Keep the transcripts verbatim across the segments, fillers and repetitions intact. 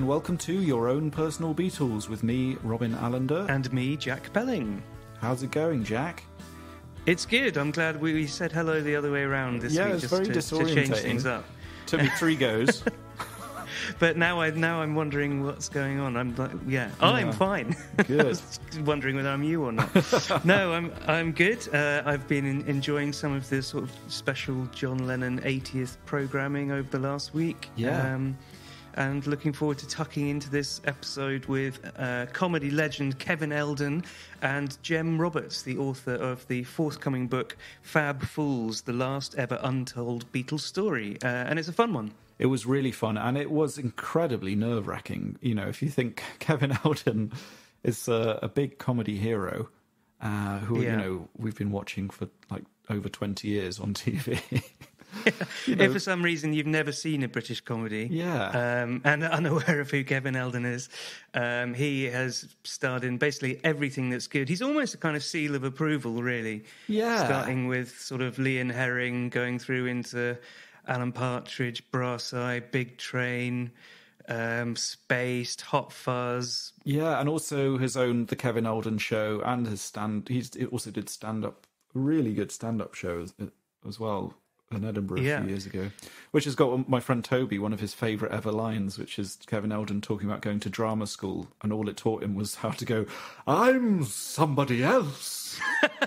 welcome to Your Own Personal Beatles with me, Robin Allender. And me, Jack Belling. How's it going, Jack? It's good. I'm glad we said hello the other way around this yeah, week, it's just very to, disorientating. to change things up. Took me three goes. But now, I now I'm wondering what's going on. I'm like, yeah, oh, yeah. I'm fine. Good. I was wondering whether I'm you or not. No, I'm I'm good. Uh, I've been in, enjoying some of the sort of special John Lennon eightieth programming over the last week. Yeah. Um, and looking forward to tucking into this episode with uh, comedy legend Kevin Eldon and Jem Roberts, the author of the forthcoming book Fab Fools, the last ever untold Beatles story. Uh, and it's a fun one. It was really fun, and it was incredibly nerve-wracking. You know, if you think Kevin Eldon is a, a big comedy hero, uh, who, yeah. you know, we've been watching for like over twenty years on T V. You know, if for some reason you've never seen a British comedy, yeah, um, and unaware of who Kevin Eldon is, um, he has starred in basically everything that's good. He's almost a kind of seal of approval, really. Yeah, starting with sort of Lee and Herring, going through into Alan Partridge, Brass Eye, Big Train, um, Spaced, Hot Fuzz. Yeah, and also his own The Kevin Eldon Show, and his stand. He's he also did stand up, really good stand up shows as well in Edinburgh yeah. a few years ago, which has got my friend Toby, one of his favourite ever lines, which is Kevin Eldon talking about going to drama school, and all it taught him was how to go, "I'm somebody else."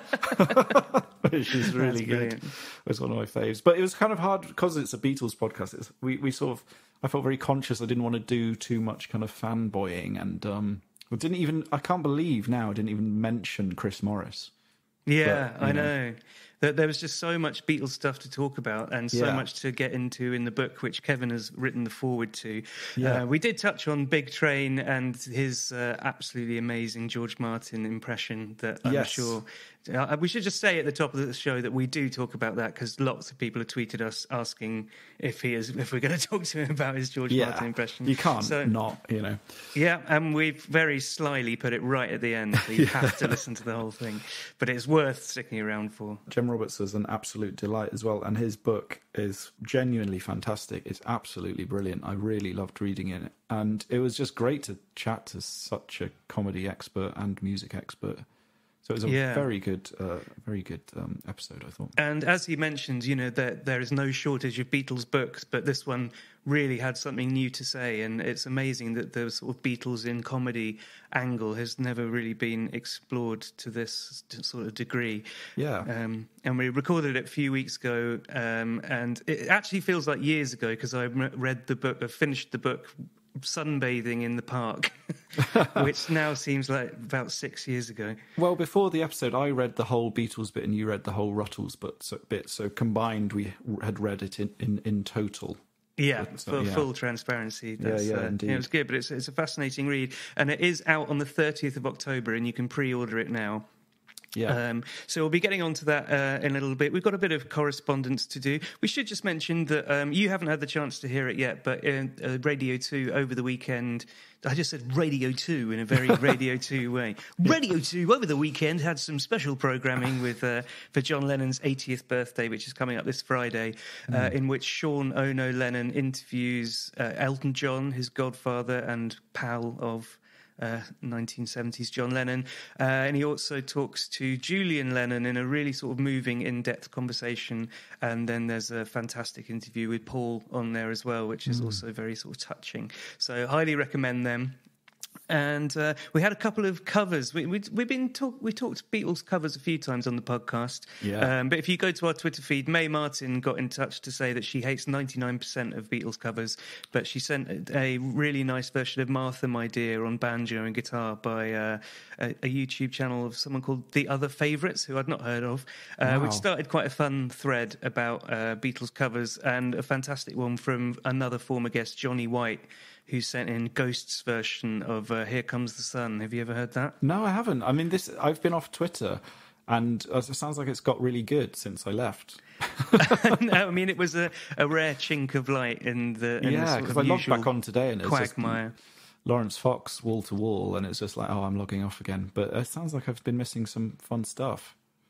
Which is really good. It was one of my faves. But it was kind of hard because it's a Beatles podcast. It's, we, we sort of, I felt very conscious. I didn't want to do too much kind of fanboying, and um, I didn't even, I can't believe now I didn't even mention Chris Morris. Yeah, but, I know. know. There, there was just so much Beatles stuff to talk about and so yeah. much to get into in the book, which Kevin has written the foreword to. Yeah. Uh, we did touch on Big Train and his uh, absolutely amazing George Martin impression that I'm yes. sure... Uh, we should just say at the top of the show that we do talk about that because lots of people have tweeted us asking if he is if we're going to talk to him about his George yeah. Martin impression. You can't so, not, you know. Yeah, and we've very slyly put it right at the end, so you have to listen to the whole thing. But it's worth sticking around for. Jem Roberts is an absolute delight as well, and his book is genuinely fantastic. It's absolutely brilliant. I really loved reading it, and it was just great to chat to such a comedy expert and music expert. So it was a yeah. very good, uh, very good um, episode, I thought. And as he mentioned, you know, there, there is no shortage of Beatles books, but this one really had something new to say. And it's amazing that the sort of Beatles in comedy angle has never really been explored to this sort of degree. Yeah. Um, and we recorded it a few weeks ago, um, and it actually feels like years ago because I read the book, I finished the book sunbathing in the park, which now seems like about six years ago. Well, before the episode, I read the whole Beatles bit and you read the whole Rutles bit, so, bit, so combined we had read it in, in, in total. Yeah, so, for yeah. full transparency. That's, yeah, yeah, uh, indeed. yeah, it was good, but it's, it's a fascinating read. And it is out on the thirtieth of October, and you can pre-order it now. Yeah. Um, so we'll be getting on to that uh, in a little bit. We've got a bit of correspondence to do. We should just mention that um, you haven't had the chance to hear it yet, but in, uh, Radio two over the weekend... I just said Radio two in a very Radio two way. Radio two over the weekend had some special programming with uh, for John Lennon's eightieth birthday, which is coming up this Friday, uh, mm. in which Sean Ono Lennon interviews uh, Elton John, his godfather and pal of Uh, nineteen seventies John Lennon, uh, and he also talks to Julian Lennon in a really sort of moving, in-depth conversation. And then there's a fantastic interview with Paul on there as well, which is mm. also very sort of touching. So highly recommend them. And uh, we had a couple of covers. We, we, we've been talk, we talked Beatles covers a few times on the podcast. Yeah. Um, but if you go to our Twitter feed, Mae Martin got in touch to say that she hates ninety-nine percent of Beatles covers, but she sent a really nice version of Martha, My Dear on banjo and guitar by uh, a, a YouTube channel of someone called The Other Favourites, who I'd not heard of, uh, wow. which started quite a fun thread about uh, Beatles covers, and a fantastic one from another former guest, Johnny White, who sent in Ghost's version of uh, Here Comes the Sun. Have you ever heard that? No, I haven't. I mean, this I've been off Twitter, and it sounds like it's got really good since I left. No, I mean, it was a, a rare chink of light in the in yeah, because I logged back on today and it's quagmire. just Lawrence Fox wall to wall, and it's just like, oh, I'm logging off again. But it sounds like I've been missing some fun stuff.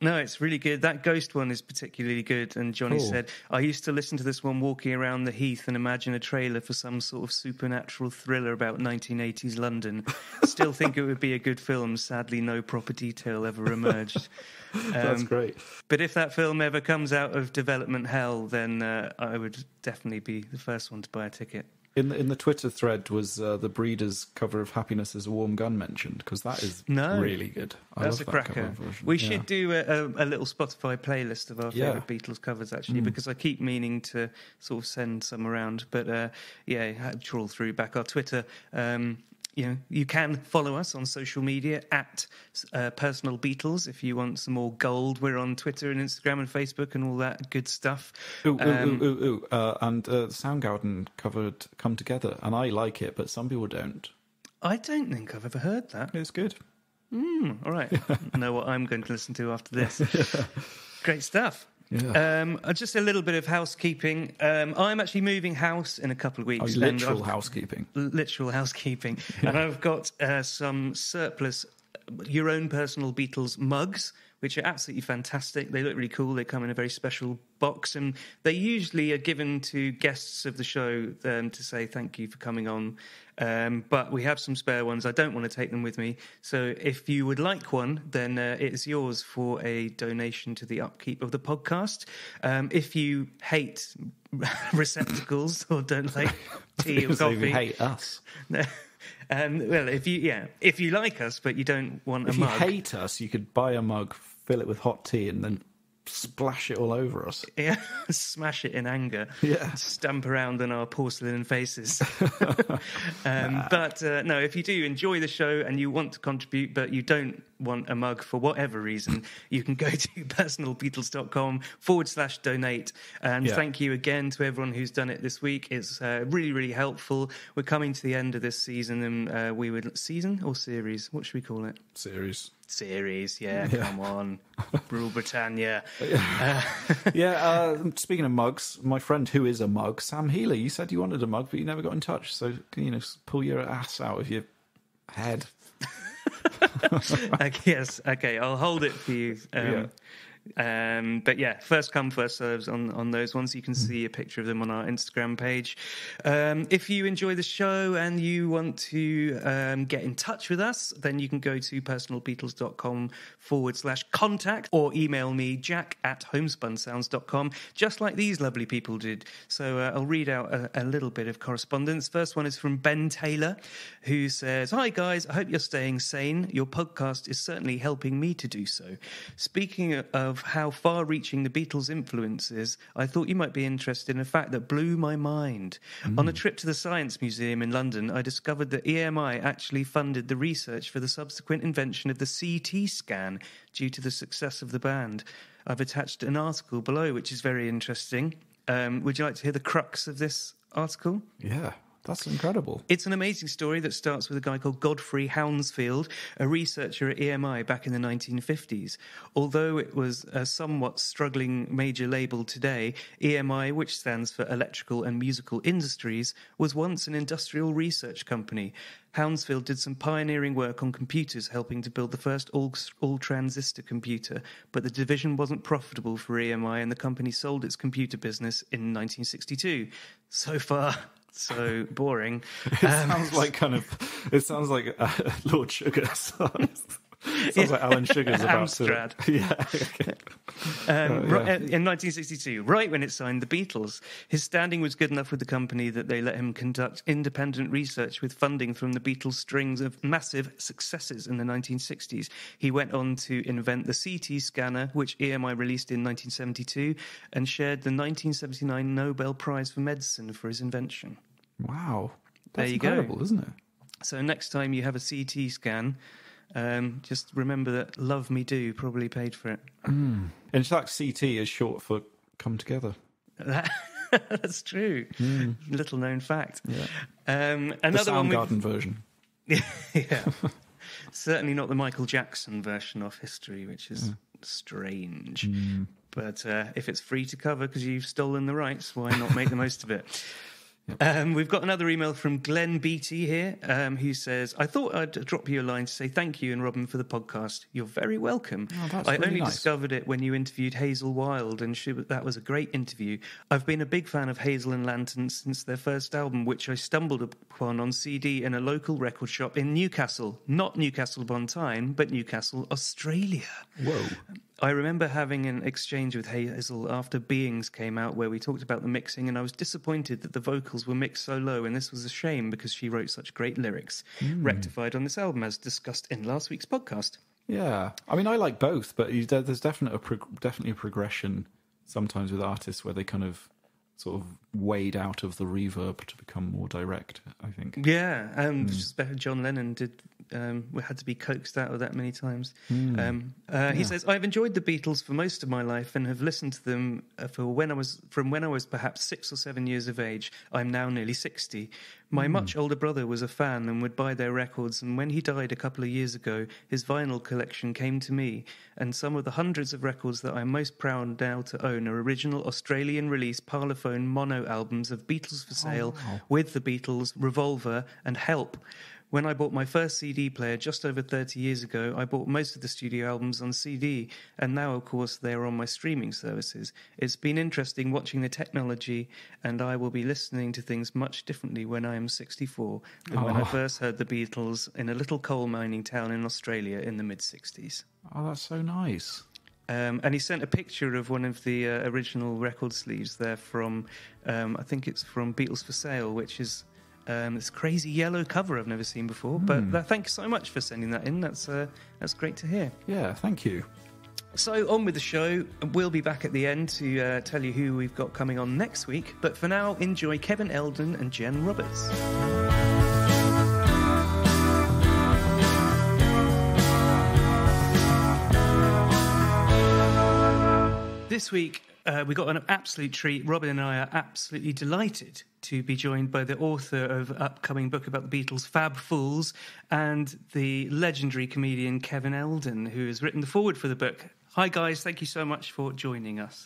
No, it's really good. That Ghost one is particularly good. And Johnny Cool. said, I used to listen to this one walking around the heath and imagine a trailer for some sort of supernatural thriller about nineteen eighties London. Still think it would be a good film. Sadly, no proper detail ever emerged. That's Um, great. But if that film ever comes out of development hell, then uh, I would definitely be the first one to buy a ticket. In the, in the Twitter thread was uh, the Breeders' cover of "Happiness Is a Warm Gun" mentioned, because that is No. really good. I That's love a that cover cracker. version. We Yeah. should do a, a, a little Spotify playlist of our Yeah. favourite Beatles covers, actually, because I keep meaning to sort of send some around. But uh, yeah, trawl through back our Twitter. Um, you know, you can follow us on social media at uh, Personal Beatles if you want some more gold. We're on Twitter and Instagram and Facebook and all that good stuff. Ooh, ooh, Um, ooh, ooh, ooh. Uh, and uh, Soundgarden covered "Come Together," and I like it, but some people don't. I don't think I've ever heard that. It's good. Mm, all right. I know what I'm going to listen to after this. Great stuff. Yeah. Um, uh, just a little bit of housekeeping. Um, I'm actually moving house in a couple of weeks. Oh, and literal I've- housekeeping. Literal housekeeping. And I've got uh, some surplus Your Own Personal Beatles mugs, which are absolutely fantastic. They look really cool. They come in a very special box, and they usually are given to guests of the show um, to say thank you for coming on. Um, but we have some spare ones. I don't want to take them with me. So if you would like one, then uh, it's yours for a donation to the upkeep of the podcast. Um, if you hate receptacles or don't like tea or So coffee, you hate us. um, well, if you yeah, if you like us but you don't want If a you mug, hate us, you could buy a mug, fill it with hot tea, and then splash it all over us. yeah, smash it in anger, Yeah. stamp around on our porcelain faces. um, but uh, no, if you do enjoy the show and you want to contribute, but you don't want a mug for whatever reason, you can go to personalbeatles.com forward slash donate. And Yeah. thank you again to everyone who's done it this week. It's uh, really, really helpful. We're coming to the end of this season, and uh, we would season or series? What should we call it? Series. Series, yeah, Yeah. come on. Rule Britannia. Yeah, uh, speaking of mugs, my friend who is a mug, Sam Healy, you said you wanted a mug, but you never got in touch. So, you know, pull your ass out of your head. I guess. Okay, I'll hold it for you. Um, Yeah. Um, but yeah, first come, first serves on, on those ones. You can see a picture of them on our Instagram page. Um, if you enjoy the show and you want to um, get in touch with us, then you can go to personalbeatles.com forward slash contact or email me, jack at homespunsounds dot com, just like these lovely people did. So uh, I'll read out a, a little bit of correspondence. First one is from Ben Taylor, who says, "Hi guys, I hope you're staying sane. Your podcast is certainly helping me to do so. Speaking of Of how far-reaching the Beatles' influence is, I thought you might be interested in a fact that blew my mind. Mm. On a trip to the Science Museum in London, I discovered that E M I actually funded the research for the subsequent invention of the C T scan due to the success of the band. I've attached an article below, which is very interesting. Um, would you like to hear the crux of this article? Yeah, that's incredible. It's an amazing story that starts with a guy called Godfrey Hounsfield, a researcher at E M I back in the nineteen fifties. Although it was a somewhat struggling major label today, E M I, which stands for Electrical and Musical Industries, was once an industrial research company. Hounsfield did some pioneering work on computers, helping to build the first all, all-transistor computer, but the division wasn't profitable for E M I and the company sold its computer business in nineteen sixty-two. So far, so boring. It um, sounds like kind of, it sounds like uh, Lord Sugar. Sounds Yeah. like Alan Sugar's about Amstrad. to... Yeah, okay. Um, Uh, yeah. right, in nineteen sixty-two, right when it signed the Beatles, his standing was good enough with the company that they let him conduct independent research with funding from the Beatles' strings of massive successes in the nineteen sixties. He went on to invent the C T scanner, which E M I released in nineteen seventy-two, and shared the nineteen seventy-nine Nobel Prize for Medicine for his invention. Wow. That's There you incredible, go. isn't it? So next time you have a C T scan, um, just remember that Love Me Do probably paid for it. Mm. In fact, C T is short for Come Together. That's true. Mm. Little known fact. Yeah. Um, another the one. Soundgarden version. Yeah. Certainly not the Michael Jackson version of history, which is mm. strange. Mm. But uh, if it's free to cover because you've stolen the rights, why not make the most of it? Um, we've got another email from Glenn Beatty here, um, who says, I thought I'd drop you a line to say thank you and Robin for the podcast. You're very welcome. Oh, that's I really only nice. discovered it when you interviewed Hazel Wilde, and she, that was a great interview. I've been a big fan of Hazel and Lantern since their first album, which I stumbled upon on C D in a local record shop in Newcastle. Not Newcastle upon Tyne, but Newcastle, Australia. Whoa. I remember having an exchange with Hazel after Beings came out where we talked about the mixing, and I was disappointed that the vocals were mixed so low, and this was a shame because she wrote such great lyrics, mm. rectified on this album as discussed in last week's podcast. Yeah, I mean, I like both, but you, there's definitely a, prog- definitely a progression sometimes with artists where they kind of sort of wade out of the reverb to become more direct, I think. Yeah, um, Mm. John Lennon did. Um, we had to be coaxed out of that many times. Mm. Um, uh, he Yeah. says, "I've enjoyed the Beatles for most of my life and have listened to them uh, for when I was from when I was perhaps six or seven years of age. I'm now nearly sixty. My Mm. much older brother was a fan and would buy their records. And when he died a couple of years ago, his vinyl collection came to me. And some of the hundreds of records that I'm most proud now to own are original Australian release Parlophone mono albums of Beatles for Sale, Oh, wow. With the Beatles, Revolver, and Help." When I bought my first C D player just over thirty years ago, I bought most of the studio albums on C D, and now, of course, they are on my streaming services. It's been interesting watching the technology, and I will be listening to things much differently when I am sixty-four than when I Oh. first heard the Beatles in a little coal mining town in Australia in the mid-sixties. Oh, that's so nice. Um, and he sent a picture of one of the uh, original record sleeves there from, um, I think it's from Beatles for Sale, which is... Um, this crazy yellow cover I've never seen before, Mm. but that, thanks so much for sending that in. That's uh, that's great to hear. Yeah, thank you. So on with the show. We'll be back at the end to uh, tell you who we've got coming on next week. But for now, enjoy Kevin Eldon and Jem Roberts. This week, uh, we got an absolute treat. Robin and I are absolutely delighted to be joined by the author of an upcoming book about the Beatles, Fab Fools, and the legendary comedian Kevin Eldon, who has written the foreword for the book. Hi, guys. Thank you so much for joining us.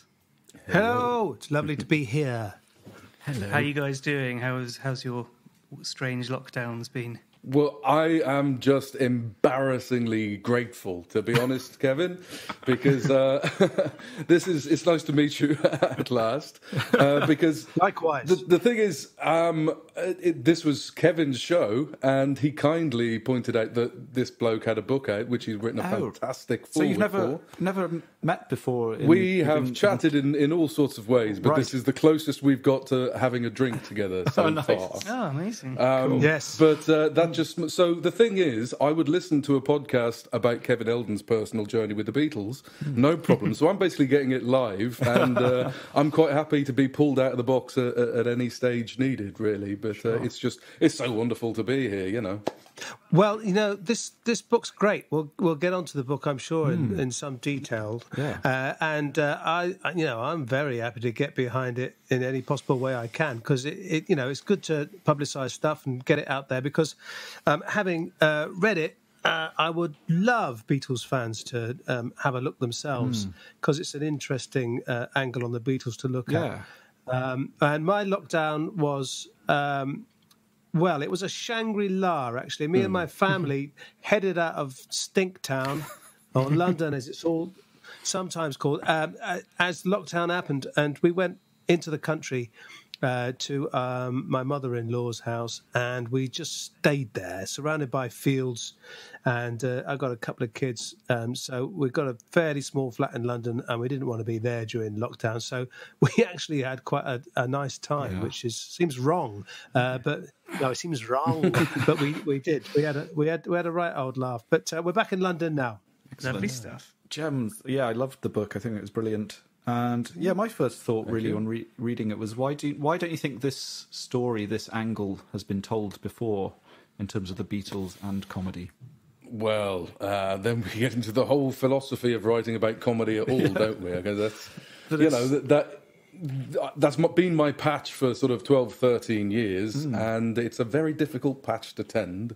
Hello. It's lovely to be here. Hello. How are you guys doing? How's, how's your strange lockdowns been? Well, I am just embarrassingly grateful, to be honest, Kevin, because uh, this is, it's nice to meet you at last, uh, because Likewise. the, the thing is, um, it, this was Kevin's show, and he kindly pointed out that this bloke had a book out, which he's written a Oh. fantastic So foreword you've never for. never met before? In, We have in- chatted in, in all sorts of ways, but Right. this is the closest we've got to having a drink together so Oh, nice. far. Oh, amazing. Um, Yes. But uh, that just so the thing is, I would listen to a podcast about Kevin Eldon's personal journey with the Beatles, no problem. So I'm basically getting it live, and uh, I'm quite happy to be pulled out of the box at, at any stage needed, really. But uh, it's just it's so wonderful to be here, you know. Well, you know, this this book's great. We'll we'll get onto the book, I'm sure, in, in some detail. Yeah. Uh, and uh, I, I- you know, I'm very happy to get behind it in any possible way I can, because it, it, you know, it's good to publicise stuff and get it out there. Because um, having uh, read it, uh, I would love Beatles fans to um, have a look themselves, because it's an interesting uh, angle on the Beatles to look Yeah. at. Um, and my lockdown was. Um, Well, it was a Shangri-La, actually. Me and my family headed out of Stinktown, or London as it's all sometimes called, um, uh, as lockdown happened. And we went into the country uh, to um, my mother-in-law's house, and we just stayed there, surrounded by fields. And uh, I got a couple of kids, um, so we got a fairly small flat in London, and we didn't want to be there during lockdown. So we actually had quite a, a nice time, Yeah. which is seems wrong, uh, but no, it seems wrong. But we, we did. We had a we had we had a right old laugh. But uh, we're back in London now. Lovely stuff. Gems. Yeah, I loved the book. I think it was brilliant. And yeah, my first thought really on re- reading it was why do why don't you think this story, this angle, has been told before in terms of the Beatles and comedy? Well, uh, then we get into the whole philosophy of writing about comedy at all, don't we? Because that's But you it's- know that. that That's m- been my patch for sort of twelve, thirteen years, and it's a very difficult patch to tend.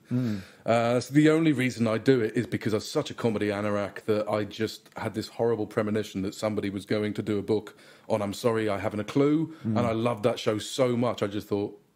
Uh, so the only reason I do it is because I'm such a comedy anorak that I just had this horrible premonition that somebody was going to do a book on I'm Sorry, I Haven't a Clue, and I loved that show so much, I just thought,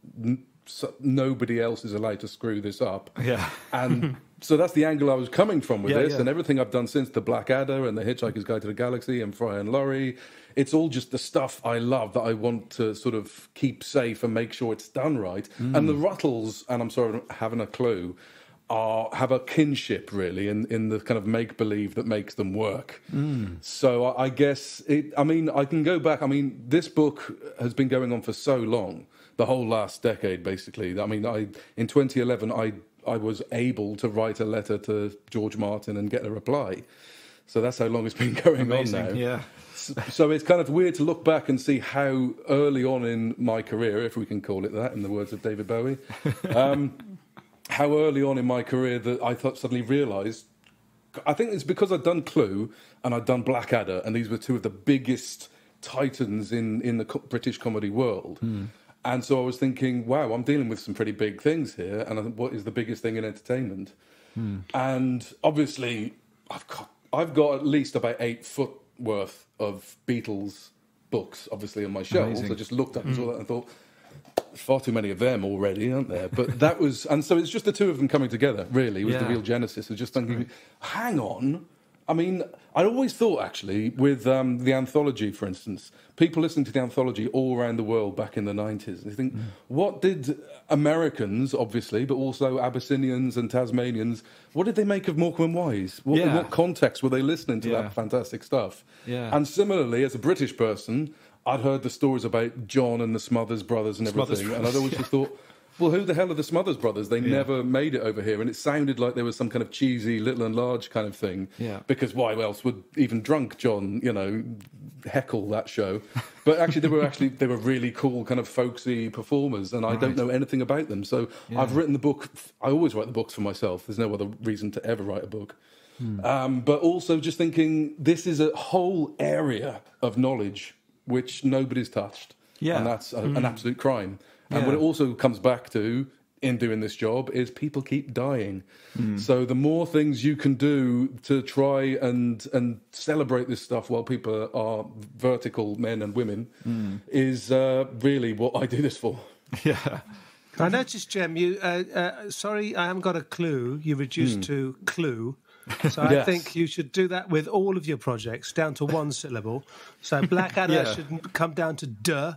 n- so nobody else is allowed to screw this up. Yeah. And so that's the angle I was coming from with Yeah, this, yeah. and everything I've done since, the Blackadder and the Hitchhiker's Guide to the Galaxy and Fry and Laurie, it's all just the stuff I love that I want to sort of keep safe and make sure it's done right. Mm. And the Rutles, and I'm sorry, I don't haven't a clue, are have a kinship really in, in the kind of make believe that makes them work. Mm. So I, I guess it. I mean, I can go back. I mean, this book has been going on for so long, the whole last decade, basically. I mean, I in twenty eleven, I I was able to write a letter to George Martin and get a reply. So that's how long it's been going Amazing, on now. yeah. So, so it's kind of weird to look back and see how early on in my career, if we can call it that, in the words of David Bowie. Um, how early on in my career that I thought suddenly realised, I think it's because I'd done Clue and I'd done Blackadder, and these were two of the biggest titans in, in the co- British comedy world. Mm. And so I was thinking, wow, I'm dealing with some pretty big things here, and I think, what is the biggest thing in entertainment? Mm. And obviously, I've got I've got at least about eight foot worth of Beatles books, obviously, on my shelves. Amazing. I just looked up and Mm. saw that and thought, far too many of them already, aren't there? But that was, and so it's just the two of them coming together, really, was Yeah. the real genesis of just thinking, hang on. I mean, I always thought, actually, with um, the anthology, for instance, people listening to the anthology all around the world back in the nineties, and you think, mm. what did Americans, obviously, but also Abyssinians and Tasmanians, what did they make of Morecambe and Wise? What, Yeah. in what context were they listening to Yeah. that fantastic stuff? Yeah. And similarly, as a British person, I'd heard the stories about John and the Smothers Brothers and Smothers everything, and Brothers, I'd always yeah. just thought, well, who the hell are the Smothers Brothers? They Yeah. never made it over here, and it sounded like there was some kind of cheesy Little and Large kind of thing. Yeah. Because why else would even drunk John, you know, heckle that show? But actually, they were actually they were really cool, kind of folksy performers, and I Right. don't know anything about them. So Yeah. I've written the book. I always write the books for myself. There's no other reason to ever write a book. Hmm. Um, but also just thinking, this is a whole area of knowledge which nobody's touched. Yeah. And that's a, an absolute crime. And Yeah. what it also comes back to in doing this job is people keep dying. Mm. So the more things you can do to try and and celebrate this stuff while people are vertical men and women mm. is uh, really what I do this for. Yeah. I noticed, Jem, you, uh, uh, sorry, I haven't got a clue. You reduced mm. to clue. So I yes. think you should do that with all of your projects, down to one syllable. So Blackadder Yeah. should come down to duh.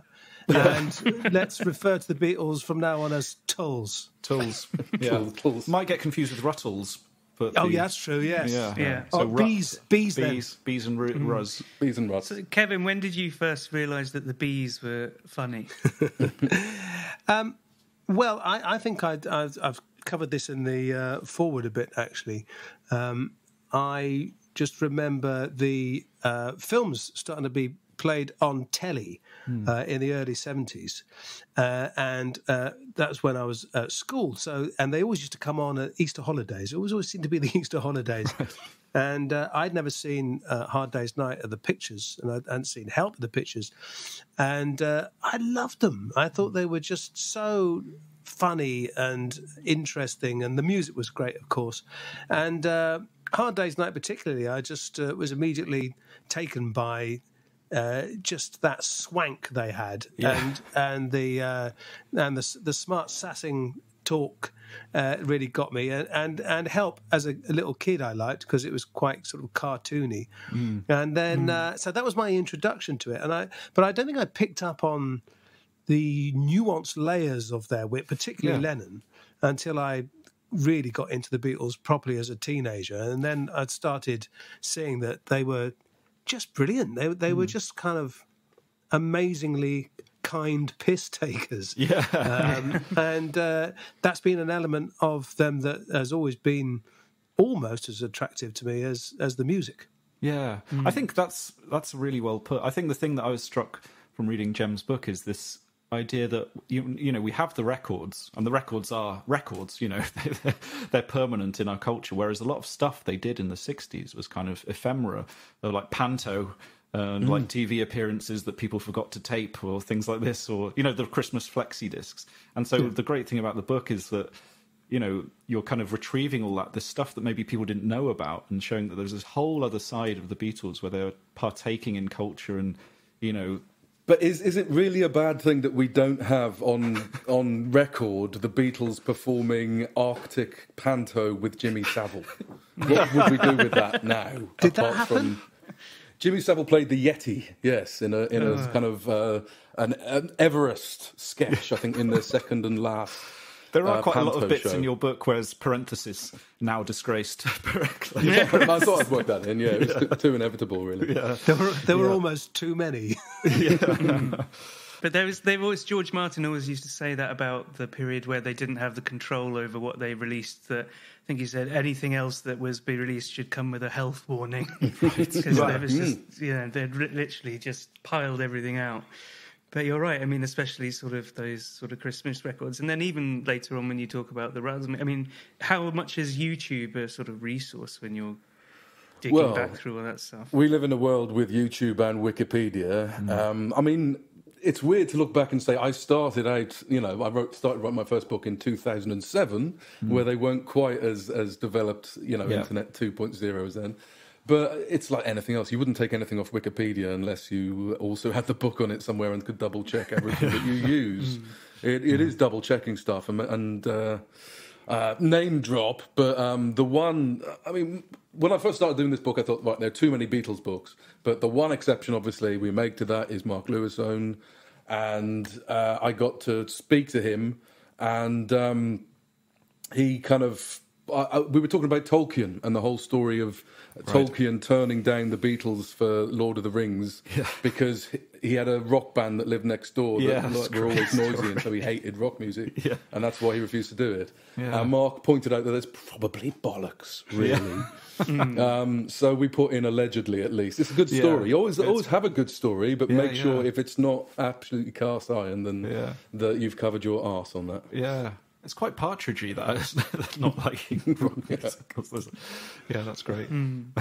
And let's refer to the Beatles from now on as Tulls. Tools. Yeah. Tools, tools. Might get confused with Rutles. But Oh, the- yeah, that's true, yes. Yeah. Yeah. Oh, Rut- bees, bees then. bees, bees and ru- ruz. Bees and ruts. So, Kevin, when did you first realise that the bees were funny? um, well, I, I think I'd, I've, I've covered this in the uh, forward a bit, actually. Um, I just remember the uh, films starting to be played on telly mm. uh, in the early seventies, uh, and uh, that's when I was at school. So, and they always used to come on at Easter holidays. It always always seemed to be the Easter holidays. Right. And uh, I'd never seen uh, Hard Day's Night at the Pictures, and I hadn't seen Help at the Pictures, and uh, I loved them. I thought they were just so funny and interesting, and the music was great, of course. And uh, Hard Day's Night, particularly, I just uh, was immediately taken by. Uh, just that swank they had, yeah. and and the uh, and the the smart sassing talk uh, really got me, and and, and Help as a, a little kid I liked because it was quite sort of cartoony, mm. and then mm. uh, so that was my introduction to it, and I but I don't think I picked up on the nuanced layers of their wit, particularly yeah. Lennon, until I really got into the Beatles properly as a teenager, and then I started seeing that they were. Just brilliant. They they mm. were just kind of amazingly kind piss takers. Yeah, um, and uh, that's been an element of them that has always been almost as attractive to me as as the music. Yeah, mm. I think that's that's really well put. I think the thing that I was struck from reading Jem's book is this idea that you you know we have the records, and the records are records. You know, they're, they're permanent in our culture. Whereas a lot of stuff they did in the sixties was kind of ephemera, they were like panto. And mm. like T V appearances that people forgot to tape, or things like this, or you know the Christmas flexi discs. And so yeah. the great thing about the book is that you know you're kind of retrieving all that, this stuff that maybe people didn't know about, and showing that there's this whole other side of the Beatles where they're partaking in culture and you know But is is it really a bad thing that we don't have on on record the Beatles performing Arctic Panto with Jimmy Savile? What would we do with that now? Did that happen? From, Jimmy Savile played the Yeti, yes, in a in a kind of uh, an, an Everest sketch, I think, in the second and last. There are uh, quite a lot of bits show. in your book where it's parenthesis, now disgraced correctly. Yeah, I thought I'd work that in. Yeah, it was too inevitable, really. Yeah. There were, there were Yeah. almost too many. But there was, they've always, George Martin always used to say that about the period where they didn't have the control over what they released. That I think he said anything else that was be released should come with a health warning, because Right. there was just, you know, they'd ri- literally just piled everything out. But you're right. I mean, especially sort of those sort of Christmas records, and then even later on when you talk about the Rutles. I mean, how much is YouTube a sort of resource when you're digging Well, back through all that stuff? We live in a world with YouTube and Wikipedia. Mm. Um, I mean, it's weird to look back and say I started out. You know, I wrote started writing my first book in two thousand seven, Mm. where they weren't quite as as developed. You know, Yeah. Internet two point oh as then. But it's like anything else. You wouldn't take anything off Wikipedia unless you also had the book on it somewhere and could double check everything that you use. It, it is double checking stuff and, and uh, uh, name drop. But um, the one, I mean, when I first started doing this book, I thought, right, there are too many Beatles books. But the one exception, obviously, we make to that is Mark Lewis' own. And uh, I got to speak to him, and um, he kind of. I, I, we were talking about Tolkien and the whole story of Tolkien turning down the Beatles for Lord of the Rings Yeah. because he, he had a rock band that lived next door that Yeah, like, that's were always great noisy, and so he hated rock music, Yeah. and that's why he refused to do it. Yeah. And Mark pointed out that there's probably bollocks, really. um, so we put in allegedly, at least. It's a good Yeah. story. You always, It's- always have a good story, but Yeah, make sure yeah. if it's not absolutely cast iron, then Yeah. that you've covered your arse on that. Yeah. It's quite partridgey, that, isn't it? Not liking rock music. 'Cause there's- Yeah, that's great.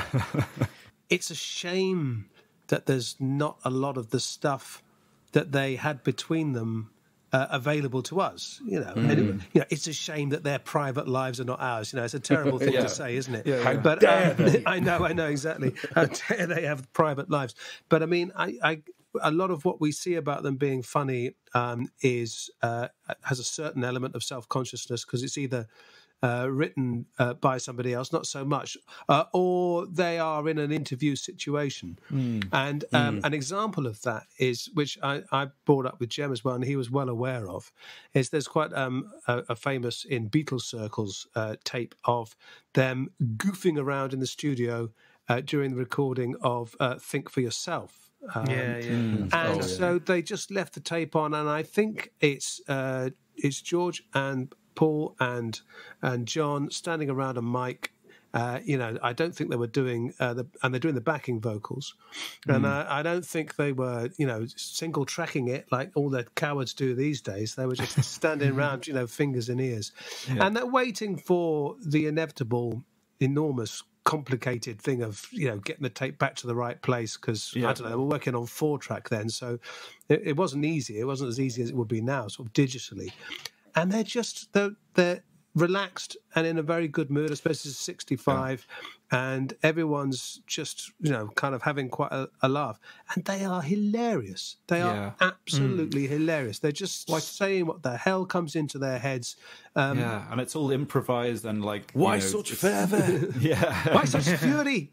It's a shame that there's not a lot of the stuff that they had between them uh, available to us. You know, and, you know, it's a shame that their private lives are not ours. You know, it's a terrible thing Yeah. to say, isn't it? Yeah, yeah. But um, I know, I know exactly. How dare they have private lives? But I mean, I, I a lot of what we see about them being funny um, is uh, has a certain element of self-consciousness, because it's either uh, written uh, by somebody else, not so much, uh, or they are in an interview situation. And um, an example of that is, which I, I brought up with Jem as well, and he was well aware of, is there's quite um, a, a famous, in Beatles circles, uh, tape of them goofing around in the studio uh, during the recording of uh, Think for Yourself. Um, yeah, yeah. and Oh, yeah. so they just left the tape on, and I think it's uh, it's George and Paul and and John standing around a mic. Uh, you know, I don't think they were doing uh, the, and they're doing the backing vocals, and uh, I don't think they were, you know, single tracking it like all the cowards do these days. They were just standing around, you know, fingers in ears, and they're waiting for the inevitable, enormous, complicated thing of, you know, getting the tape back to the right place, because Yeah. I don't know, they were working on four track then, so it, it wasn't easy. It wasn't as easy as it would be now, sort of digitally. And they're just they're, they're relaxed and in a very good mood, especially sixty-five, and everyone's just, you know, kind of having quite a, a laugh, and they are hilarious. They are Yeah. absolutely hilarious. They're just like saying what the hell comes into their heads. Um, Yeah, and it's all improvised and like. you Why know, such it's- fervour? Yeah. Why such fury?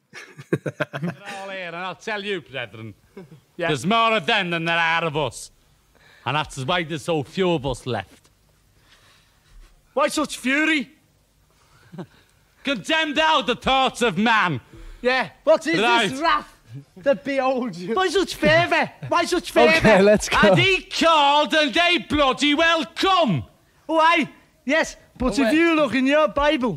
all here, and I'll tell you, brethren, there's more of them than there are of us. And that's why there's so few of us left. Why such fury? Condemned out the thoughts of man. Yeah, what is Right. this wrath that beholds you? Why such favour? Why such favour? Okay, let's go. And he called and they bloody well come. Why? Yes, but if you look in your Bible...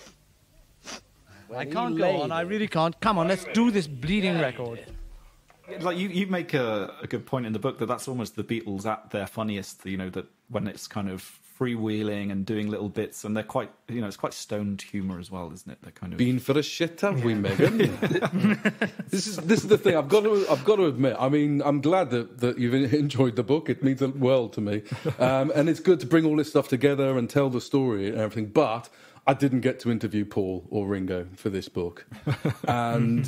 I can't go on, I really can't. Come on, let's do this bleeding record. Like you, you make a, a good point in the book that that's almost the Beatles at their funniest. You know, that when it's kind of freewheeling and doing little bits, and they're quite, you know, it's quite stoned humour as well, isn't it? They're kind of Been for a shit, have we, Megan? this is this is the thing. I've got to I've got to admit. I mean, I'm glad that, that you've enjoyed the book. It means the world to me, um, and it's good to bring all this stuff together and tell the story and everything. But I didn't get to interview Paul or Ringo for this book, and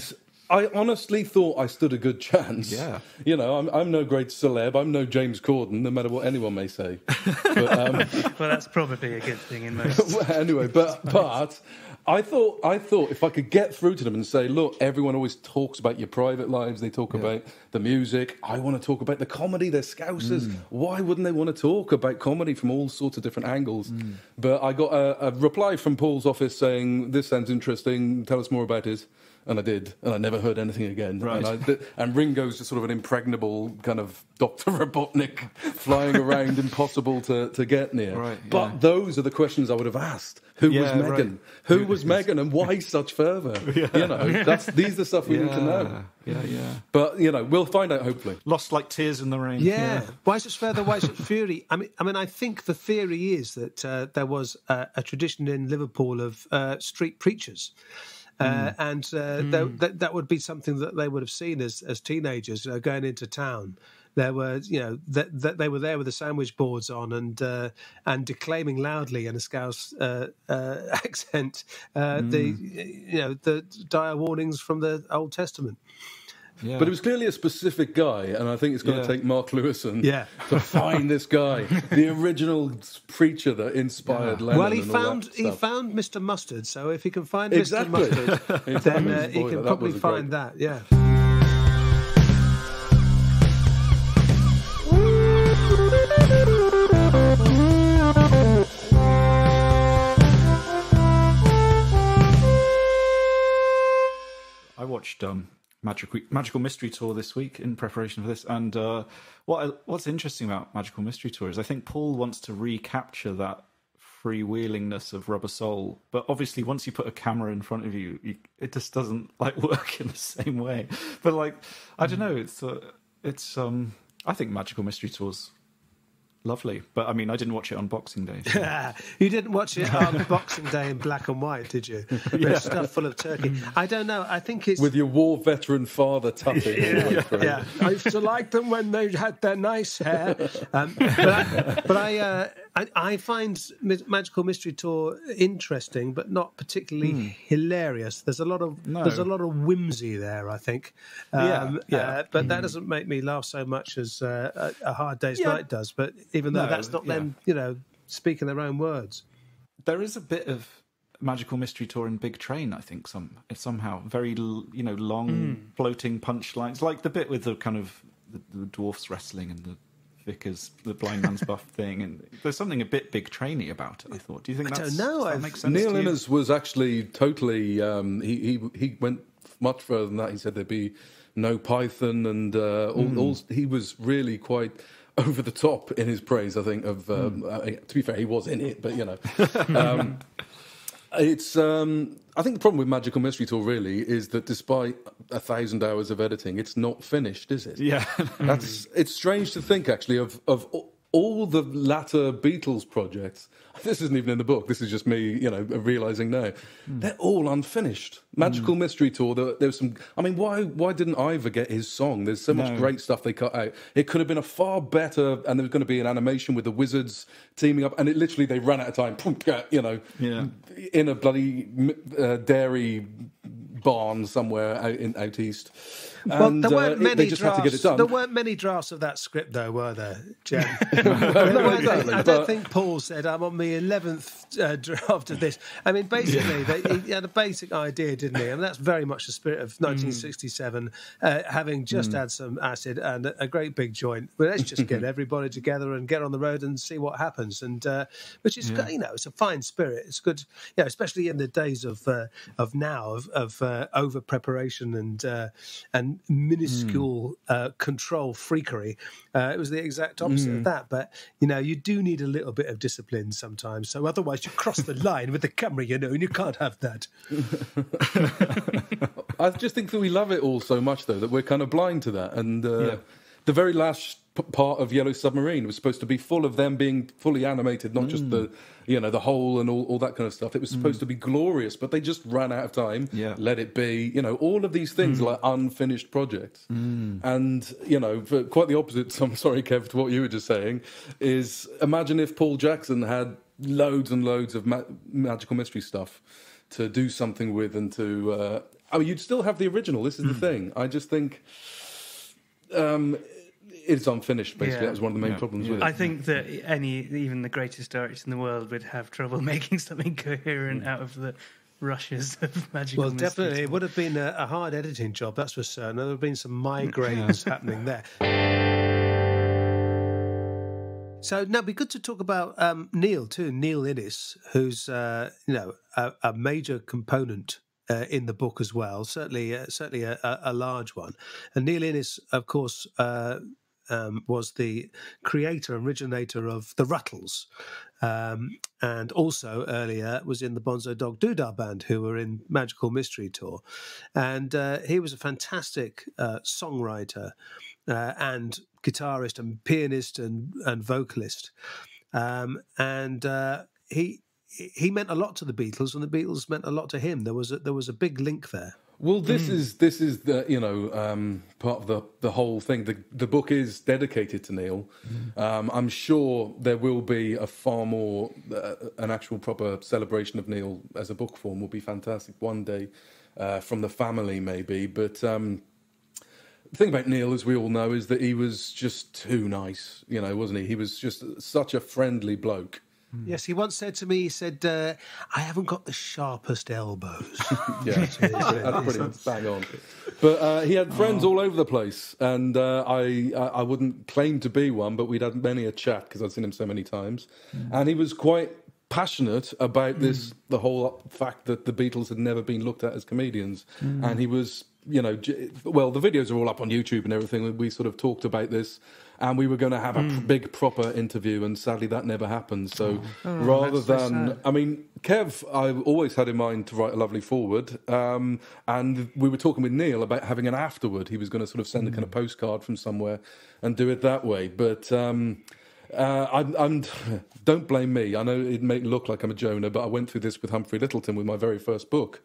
I honestly thought I stood a good chance. Yeah. You know, I'm, I'm no great celeb. I'm no James Corden, no matter what anyone may say. But, um, Well, that's probably a good thing in most. well, anyway, but but I thought I thought if I could get through to them and say, look, everyone always talks about your private lives. They talk Yeah. about the music. I want to talk about the comedy. They're Scousers. Why wouldn't they want to talk about comedy from all sorts of different angles? But I got a, a reply from Paul's office saying, this sounds interesting. Tell us more about it. And I did, and I never heard anything again. Right. And, I, th- and Ringo's just sort of an impregnable kind of Doctor Robotnik flying around, impossible to, to get near. Right, But yeah. those are the questions I would have asked. Who was Yeah, Meghan? right. Who Who was is- Meghan, and why such fervour? You know, that's these are the stuff we yeah, need to know. Yeah, yeah. But you know, we'll find out hopefully. Lost like tears in the rain. Yeah. Why such further? Why such fury? I mean, I mean, I think the theory is that uh, there was a, a tradition in Liverpool of uh, street preachers. Uh, and uh, that, that that would be something that they would have seen as as teenagers, you know, going into town. There were, you know, that, that they were there with the sandwich boards on and uh, and declaiming loudly in a Scouse uh, uh, accent uh, the you know the dire warnings from the Old Testament. Yeah. But it was clearly a specific guy, and I think it's going Yeah. to take Mark Lewison Yeah. to find this guy, the original preacher that inspired Lennon. Well, he and all found that he stuff. found Mister Mustard, so if he can find Exactly. Mister Mustard, He then found uh, his he boy. can That probably was a great- find that. Yeah. I watched um, Magical Magical Mystery Tour this week in preparation for this, and uh, what I, what's interesting about Magical Mystery Tour is I think Paul wants to recapture that freewheelingness of Rubber Soul, but obviously once you put a camera in front of you, you it just doesn't like work in the same way. But like I don't know, it's uh, it's um I think Magical Mystery Tour's lovely, but I mean I didn't watch it on Boxing Day. So. You didn't watch it on Boxing Day in black and white, did you? Yeah. Stuff full of turkey. I don't know. I think it's with your war veteran father tapping. all the way through. yeah. I used to like them when they had their nice hair. Um, but I, but I, uh, I, I find Mi- Magical Mystery Tour interesting, but not particularly hilarious. There's a lot of No. there's a lot of whimsy there, I think. Um, Yeah, yeah. Uh, but that doesn't make me laugh so much as uh, a, a Hard Day's Yeah. Night does. But even though No, that's not yeah. them, you know, speaking their own words. There is a bit of Magical Mystery Tour in Big Train, I think. Some somehow very l- you know long floating punchlines, like the bit with the kind of the, the dwarfs wrestling and the vicar's the blind man's buff thing, and there's something a bit Big Trainy about it. I thought. Do you think I that's, don't know, does that I've- make sense? Neil to you? Innes was actually totally. Um, he he he went much further than that. He said there'd be no Python, and uh, all, Hmm. all. He was really quite over the top in his praise. I think of. Um, Hmm. uh, to be fair, he was in it, but you know. Um, It's. Um, I think the problem with Magical Mystery Tour really is that despite a thousand hours of editing, it's not finished, is it? Yeah. That's. It's strange to think actually of of all the latter Beatles projects. This isn't even in the book. This is just me, you know, realizing now. They're all unfinished. Magical Mystery Tour. There, there was some. I mean, why why didn't Ivor get his song? There's so much No. great stuff they cut out. It could have been a far better. And there was going to be an animation with the wizards teaming up, and it literally they ran out of time. You know, Yeah. in a bloody uh, dairy barn somewhere out in out east. Well, And, there uh, weren't it- many they just drafts. had to get it done. There weren't many drafts of that script, though, were there, Jem? No, There weren't- exactly, I don't but- think Paul said, I'm on the eleventh uh, draft of this. I mean, basically, they, he had a basic idea, didn't he? I mean, that's very much the spirit of nineteen sixty-seven, uh, having just had some acid and a, a great big joint. Well, let's just get everybody together and get on the road and see what happens. And uh, which is, you know, it's a fine spirit. It's good, you know, especially in the days of uh, of now, of, of uh, over preparation and uh, and minuscule uh, control freakery. Uh, it was the exact opposite of that. But, you know, you do need a little bit of discipline sometimes. So otherwise you cross the line with the camera, you know, and you can't have that. I just think that we love it all so much, though, that we're kind of blind to that. And uh, Yeah. the very last p- part of Yellow Submarine was supposed to be full of them being fully animated, not just the, you know, the whole and all, all that kind of stuff. It was supposed to be glorious, but they just ran out of time. Yeah. Let it be. You know, all of these things are like unfinished projects. And, you know, for quite the opposite, so I'm sorry, Kev, to what you were just saying, is imagine if Paul Jackson had loads and loads of ma- magical mystery stuff to do something with and to uh, I mean, you'd still have the original. This is mm. the thing. I just think um, it's unfinished. Basically, yeah. that was one of the main yeah. problems yeah. with it. I think that any, even the greatest director in the world, would have trouble making something coherent mm. out of the rushes of magical. Well, mysteries. Definitely, it would have been a, a hard editing job. That's for certain. There would have been some migraines happening there. So now it'd be good to talk about um, Neil too, Neil Innes, who's uh, you know a, a major component uh, in the book as well. Certainly, uh, certainly a, a large one. And Neil Innes, of course, uh, um, was the creator, originator of the Rutles, um, and also earlier was in the Bonzo Dog Doodah Band, who were in Magical Mystery Tour, and uh, he was a fantastic uh, songwriter uh, and guitarist and pianist and, and vocalist. Um, and uh, he he meant a lot to the Beatles, and the Beatles meant a lot to him. There was a, there was a big link there. Well, this mm. is this is the you know um, part of the the whole thing. The the book is dedicated to Neil. Mm. Um, I'm sure there will be a far more uh, an actual proper celebration of Neil as a book form will be fantastic one day uh, from the family maybe, but. Um, The thing about Neil, as we all know, is that he was just too nice, you know, wasn't he? He was just such a friendly bloke. Yes, he once said to me, he said, uh, I haven't got the sharpest elbows. Yeah, that's pretty much bang on. But uh, he had friends oh. all over the place, and uh, I, I wouldn't claim to be one, but we'd had many a chat because I'd seen him so many times. Mm. And he was quite passionate about this, mm. the whole fact that the Beatles had never been looked at as comedians. Mm. And he was... You know, well, the videos are all up on YouTube and everything. We sort of talked about this, and we were going to have a mm. big proper interview, and sadly that never happened. So oh. Oh, rather than, so I mean, Kev, I always had in mind to write a lovely forward, um, and we were talking with Neil about having an afterward. He was going to sort of send mm. a kind of postcard from somewhere and do it that way. But um, uh, I'm, I'm, don't blame me. I know it may look like I'm a Jonah, but I went through this with Humphrey Lyttelton with my very first book.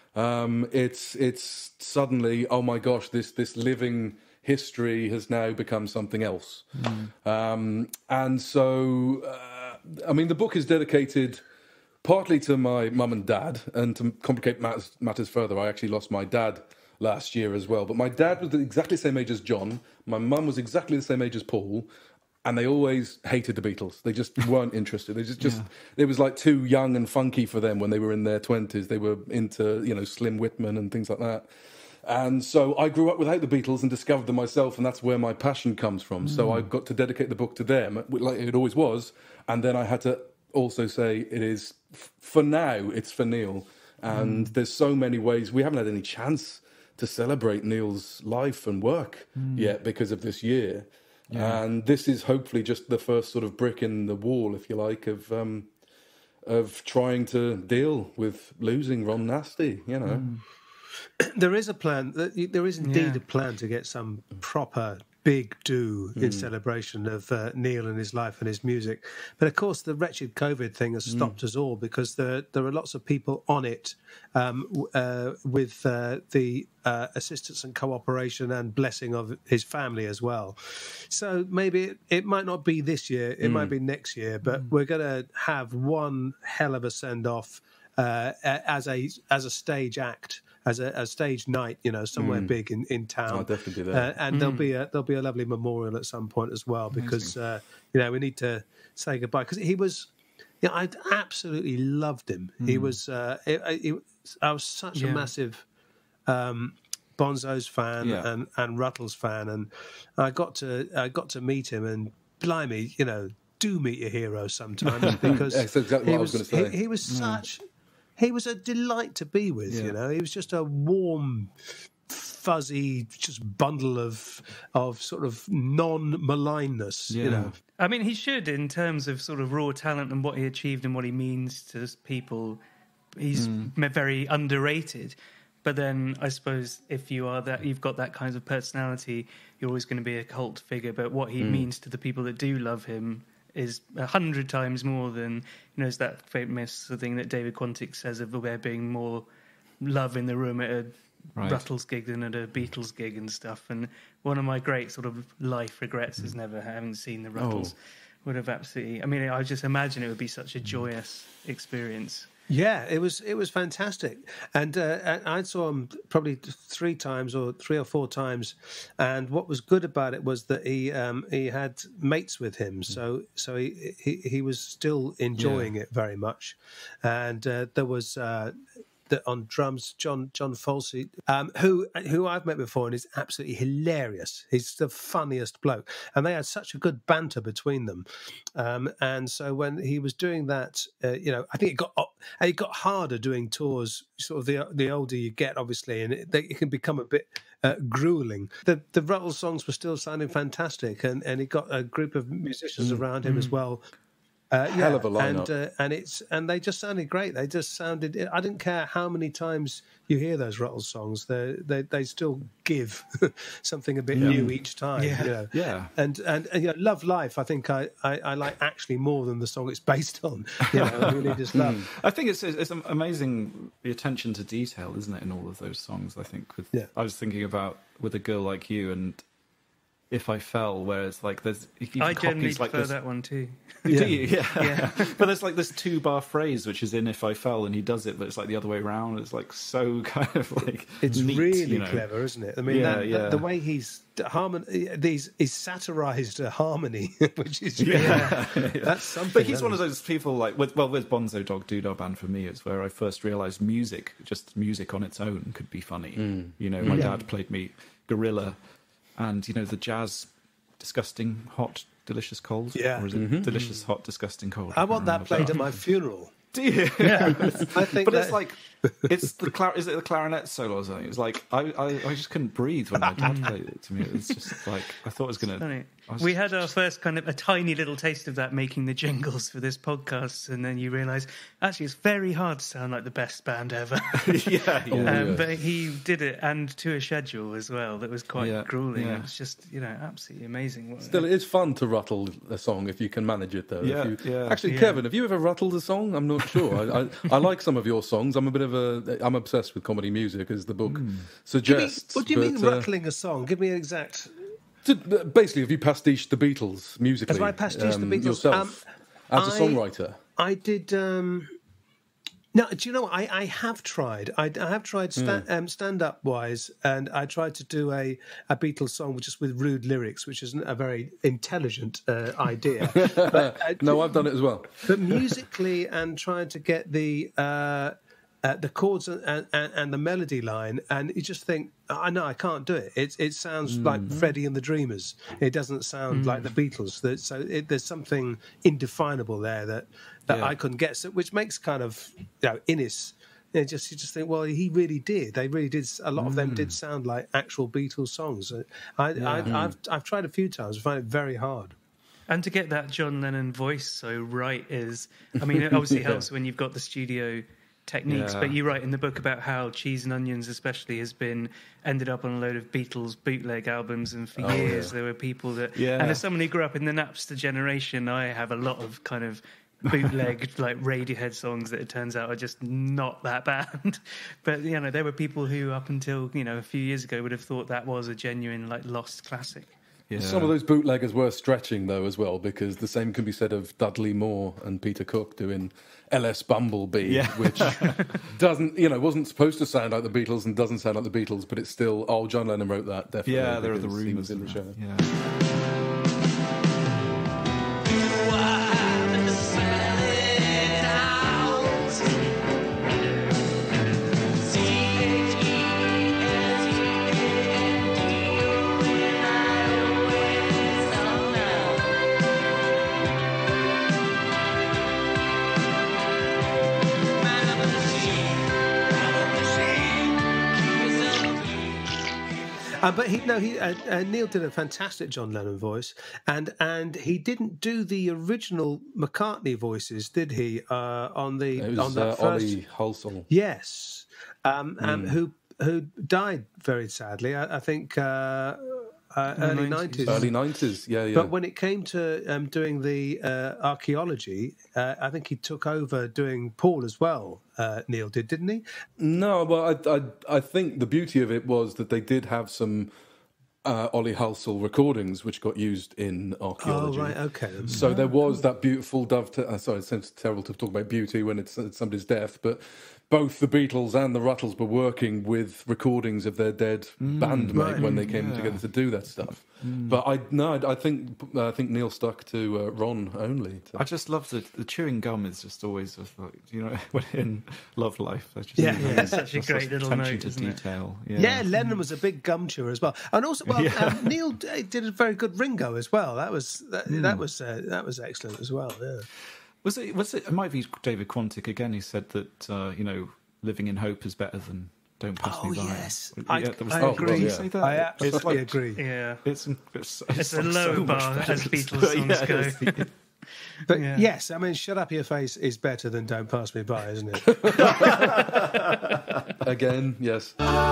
Um, it's it's suddenly, oh my gosh, this this living history has now become something else. Mm. Um, and so, uh, I mean, the book is dedicated partly to my mum and dad, and to complicate matters, matters further, I actually lost my dad last year as well. But my dad was exactly the same age as John. My mum was exactly the same age as Paul. And they always hated the Beatles. They just weren't interested. They just, just yeah. It was like too young and funky for them when they were in their twenties. They were into, you know, Slim Whitman and things like that. And so I grew up without the Beatles and discovered them myself, and that's where my passion comes from. Mm. So I got to dedicate the book to them, like it always was. And then I had to also say it is, for now, it's for Neil. And mm. there's so many ways. We haven't had any chance to celebrate Neil's life and work mm. yet because of this year. Yeah. And this is hopefully just the first sort of brick in the wall, if you like, of um, of trying to deal with losing Ron Nasty, you know. Mm. There is a plan, there is indeed yeah. a plan to get some proper big do in mm. celebration of uh, Neil and his life and his music. But of course, the wretched COVID thing has stopped mm. us all, because there, there are lots of people on it um, uh, with uh, the uh, assistance and cooperation and blessing of his family as well. So maybe it, it might not be this year, it mm. might be next year, but mm. we're going to have one hell of a send-off uh, as a as a stage act. As a, a stage night, you know, somewhere mm. big in, in town. I'll definitely do that. Uh, and mm. there'll be a there'll be a lovely memorial at some point as well, because uh, you know, we need to say goodbye, because he was, you know, I absolutely loved him. Mm. He was, uh, it, it, I was such yeah. a massive um, Bonzo's fan yeah. and and Rutles fan, and I got to I got to meet him, and blimey, you know, do meet your hero sometimes, because that's exactly what I was, was going to say. He, he was mm. such. He was a delight to be with, yeah. you know. He was just a warm, fuzzy, just bundle of of sort of non-maligness, yeah. you know. I mean, he should, in terms of sort of raw talent and what he achieved and what he means to people, he's mm. very underrated. But then I suppose if you are that, you've got that kind of personality, you're always going to be a cult figure. But what he mm. means to the people that do love him is a hundred times more than, you know, it's that famous thing that David Quantick says of there being more love in the room at a right. Rutles gig than at a Beatles gig and stuff. And one of my great sort of life regrets mm. is never having seen the Rutles. Oh. Would have absolutely, I mean, I just imagine it would be such a joyous experience. Yeah, it was it was fantastic, and uh, I saw him probably three times or three or four times, and what was good about it was that he um, he had mates with him, so so he he, he was still enjoying yeah. it very much, and uh, there was. Uh, The, on drums, John John Folsey, um, who who I've met before and is absolutely hilarious. He's the funniest bloke, and they had such a good banter between them. Um, and so when he was doing that, uh, you know, I think it got it got harder doing tours. Sort of the the older you get, obviously, and it, they, it can become a bit uh, grueling. The the Rutles songs were still sounding fantastic, and and he got a group of musicians mm, around him mm. as well. Uh, yeah, Hell of a lineup, and uh, and it's and they just sounded great. They just sounded. I didn't care how many times you hear those Rutles songs. They they they still give something a bit yeah. new each time. Yeah, you know? yeah. And, and and you know, Love Life. I think I, I, I like actually more than the song it's based on. You know, I really just love. I think it's it's amazing the attention to detail, isn't it, in all of those songs? I think. With yeah. I was thinking about With a Girl Like You and If I Fell, where it's like there's I generally like prefer this, that one too. Yeah. Do you? Yeah. yeah. But there's like this two bar phrase which is in If I Fell, and he does it, but it's like the other way around. It's like so kind of like it's neat, really you know? clever, isn't it? I mean, yeah, that, yeah. the, the way he's harmony, these is satirized a harmony, which is really, yeah. that's something. But he's one of those people like with well with Bonzo Dog Doodah Band for me. It's where I first realised music, just music on its own, could be funny. Mm. You know, my yeah. dad played me Gorilla, and you know the jazz. Disgusting, hot, delicious, cold? Yeah. Or is it mm-hmm. delicious, hot, disgusting, cold? I want that played at my funeral. Do you? Yeah. I think but that... it's like, it's the clar- is it the clarinet solo or something? It's like, I, I, I just couldn't breathe when my dad played it to me. It was just like, I thought I was going to... We had our first kind of a tiny little taste of that making the jingles for this podcast, and then you realise, actually, it's very hard to sound like the best band ever. yeah, yeah. Um, yeah. But he did it, and to a schedule as well, that was quite yeah, grueling. Yeah. It was just, you know, absolutely amazing. Still, it is fun to rattle a song if you can manage it, though. Yeah, if you... yeah. Actually, yeah. Kevin, have you ever rattled a song? I'm not sure. I, I, I like some of your songs. I'm a bit of a... I'm obsessed with comedy music, as the book mm. suggests. What do you mean, but, mean uh, rattling a song? Give me an exact... Basically, have you pastiched the Beatles musically? Have I pastiched um, the Beatles? yourself um, as a I, songwriter? I did... Um... No, do you know what? I, I have tried. I, I have tried sta- mm. um, stand-up wise, and I tried to do a, a Beatles song just with rude lyrics, which isn't a very intelligent uh, idea. But, uh, no, I've done it as well. But musically, and trying to get the uh, uh, the chords and, and, and the melody line, and you just think, I know I can't do it. It it sounds mm. like Freddie and the Dreamers. It doesn't sound mm. like the Beatles. So it, there's something indefinable there that. that yeah. I couldn't get, so, which makes kind of, you know, Innes, you know, just you just think, well, he really did. They really did. A lot of them did sound like actual Beatles songs. I, yeah. I, I've I've tried a few times. I find it very hard. And to get that John Lennon voice so right is, I mean, it obviously yeah. helps when you've got the studio techniques, yeah. but you write in the book about how Cheese and Onions especially has been ended up on a load of Beatles bootleg albums, and for oh, years yeah. there were people that, yeah. and as someone who grew up in the Napster generation, I have a lot of kind of bootleg like Radiohead songs that it turns out are just not that bad. But you know, there were people who up until, you know, a few years ago would have thought that was a genuine like lost classic. Yeah. Some of those bootleggers were stretching though as well, because the same can be said of Dudley Moore and Peter Cook doing L S Bumblebee, yeah. which doesn't, you know, wasn't supposed to sound like the Beatles and doesn't sound like the Beatles, but it's still, oh, John Lennon wrote that, definitely. Yeah, there are the because he rumours was in the show. Yeah. Uh, but he no, he uh, uh, Neil did a fantastic John Lennon voice, and and he didn't do the original McCartney voices, did he? Uh, on the it was, on that uh, first, Ollie Halsall. yes, um, um, mm. who who died very sadly. I, I think. Uh, Uh, early nineties. Early nineties, yeah, yeah. But when it came to um, doing the uh, archaeology, uh, I think he took over doing Paul as well. Uh, Neil did, didn't he? No, well, I, I, I think the beauty of it was that they did have some uh, Ollie Halsall recordings, which got used in Archaeology. Oh, right, okay. So there was that beautiful dovetail. Uh, sorry, it sounds terrible to talk about beauty when it's, it's somebody's death, but both the Beatles and the Rutles were working with recordings of their dead mm, bandmate right. when they came yeah. together to do that stuff. Mm. But I no, I think I think Neil stuck to uh, Ron only. To... I just love the the chewing gum is just always like, you know, when in Love Life. I just yeah, yeah, such a great little note, to detail. Yeah. yeah, Lennon was a big gum chewer as well, and also well, yeah. um, Neil did a very good Ringo as well. That was that, mm. that was uh, that was excellent as well. Yeah. Was it? Was it? It might be David Quantick again. He said that uh, you know, living in hope is better than don't pass oh, me by. Yes, yeah, I, was, I oh, agree. Well, yeah. Say that? I absolutely it's like, agree. Yeah, it's it's, it's, it's like a low so bar as Beatles songs yeah, go. But yeah. yes, I mean, "Shut Up Your Face" is better than "Don't Pass Me By," isn't it? Again, yes.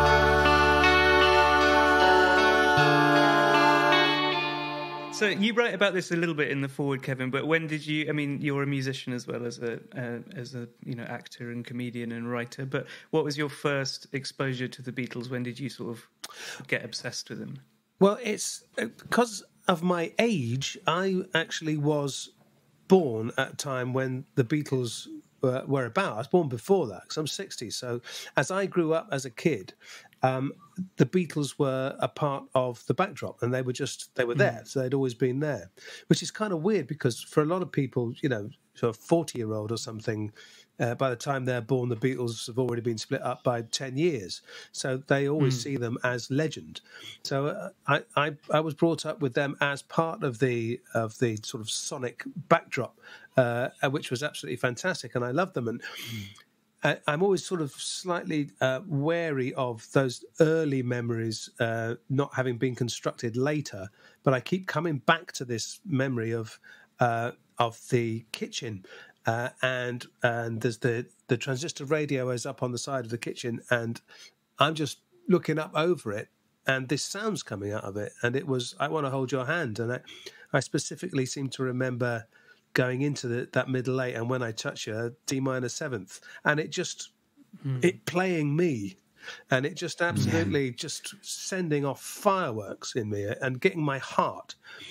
So you write about this a little bit in the foreword, Kevin. But when did you? I mean, you're a musician as well as a uh, as a you know actor and comedian and writer. But what was your first exposure to the Beatles? When did you sort of get obsessed with them? Well, it's because of my age. I actually was born at a time when the Beatles were, were about. I was born before that because I'm sixty. So as I grew up as a kid, um, the Beatles were a part of the backdrop, and they were just they were there. Mm. So they'd always been there, which is kind of weird because for a lot of people, you know, sort of forty year old or something, uh, by the time they're born, the Beatles have already been split up by ten years. So they always mm. see them as legend. So uh, I, I I was brought up with them as part of the of the sort of sonic backdrop, uh, which was absolutely fantastic, and I loved them. And mm. I, I'm always sort of slightly uh, wary of those early memories uh, not having been constructed later. But I keep coming back to this memory of uh, of the kitchen. Uh, and and there's the, the transistor radio is up on the side of the kitchen, and I'm just looking up over it, and this sound's coming out of it, and it was "I Want to Hold Your Hand," and I, I specifically seem to remember going into the, that middle eight, and when I touch you, D minor seventh, and it just mm. it playing me, and it just absolutely mm. just sending off fireworks in me and getting my heart,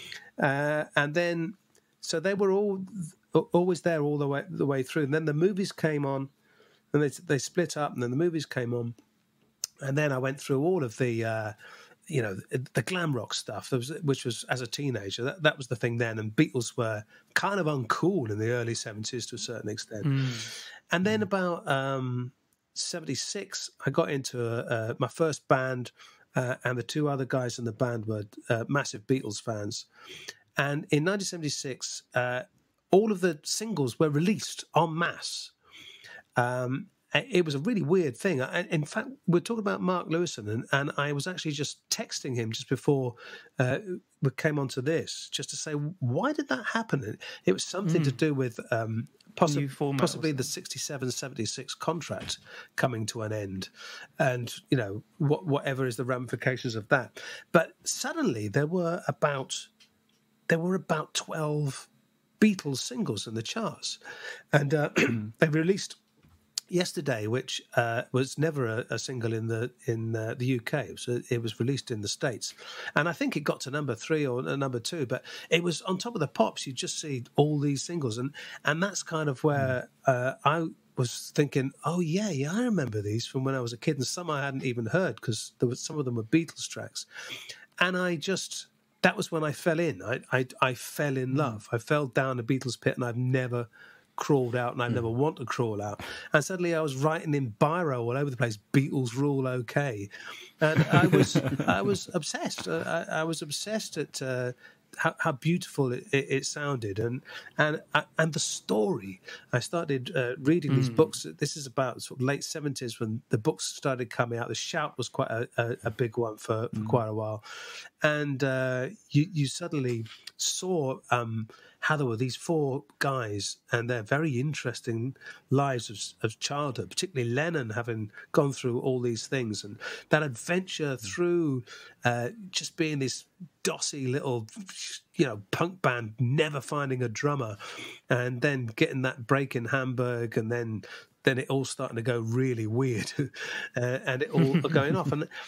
uh, and then so they were all. always there all the way the way through. And then the movies came on, and they they split up, and then the movies came on, and then I went through all of the, uh, you know, the glam rock stuff, which was as a teenager. That that was the thing then, and Beatles were kind of uncool in the early seventies to a certain extent. Mm. And then about um, seventy-six, I got into uh, my first band, uh, and the two other guys in the band were uh, massive Beatles fans. And in nineteen seventy-six. Uh, all of the singles were released en masse. Um, it was a really weird thing. In fact, we're talking about Mark Lewison, and, and I was actually just texting him just before uh, we came onto this, just to say, why did that happen? It was something mm. to do with um, possi- possibly the sixty-seven seventy-six contract coming to an end, and, you know, what, whatever is the ramifications of that. But suddenly there were about there were about twelve Beatles singles in the charts, and uh, they released Yesterday, which uh, was never a, a single in the in uh, the U K. It was, it was released in the States, and I think it got to number three or uh, number two. But it was on top of the pops. You just see all these singles, and and that's kind of where uh, I was thinking, oh yeah, yeah, I remember these from when I was a kid, and some I hadn't even heard because there was some of them were Beatles tracks, and I just. That was when I fell in. I, I I fell in love. I fell down the Beatles pit, and I've never crawled out, and I never want to crawl out. And suddenly, I was writing in biro all over the place. Beatles rule, okay. And I was I was obsessed. I, I was obsessed at uh, how, how beautiful it, it, it sounded, and and and the story. I started uh, reading mm. these books. This is about sort of late seventies when the books started coming out. The Shout was quite a, a, a big one for, for mm. quite a while, and uh, you you suddenly saw um, how there were these four guys and their very interesting lives of, of childhood, particularly Lennon having gone through all these things, and that adventure through uh, just being this dossy little, you know, punk band, never finding a drummer, and then getting that break in Hamburg, and then then it all starting to go really weird, uh, and it all going off. And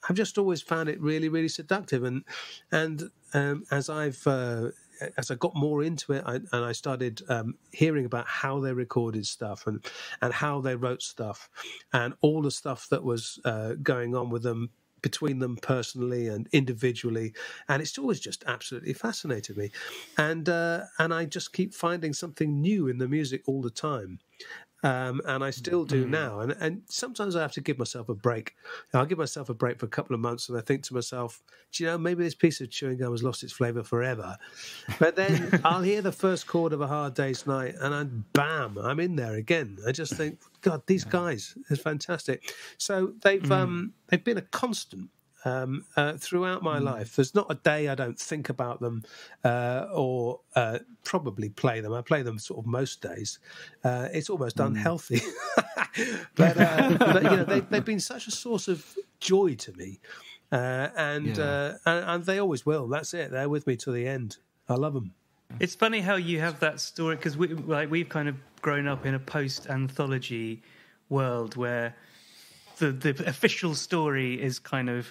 I've just always found it really, really seductive. And and um, as I've uh, as I got more into it, I, and I started um, hearing about how they recorded stuff and and how they wrote stuff, and all the stuff that was uh, going on with them, between them personally and individually, and it's always just absolutely fascinated me, and uh, and I just keep finding something new in the music all the time. Um, and I still do now. And, and sometimes I have to give myself a break. I'll give myself a break for a couple of months and I think to myself, do you know, maybe this piece of chewing gum has lost its flavour forever. But then I'll hear the first chord of A Hard Day's Night and I'm, bam, I'm in there again. I just think, God, these guys are fantastic. So they've mm. um, they've been a constant. Um, uh, throughout my mm. life. There's not a day I don't think about them uh, or uh, probably play them. I play them sort of most days. Uh, it's almost mm. unhealthy. but, uh, but, you know, they, they've been such a source of joy to me. Uh, and, yeah. uh, and and they always will. That's it. They're with me to the end. I love them. It's funny how you have that story, because we, like, we've kind of grown up in a post-anthology world where the, the official story is kind of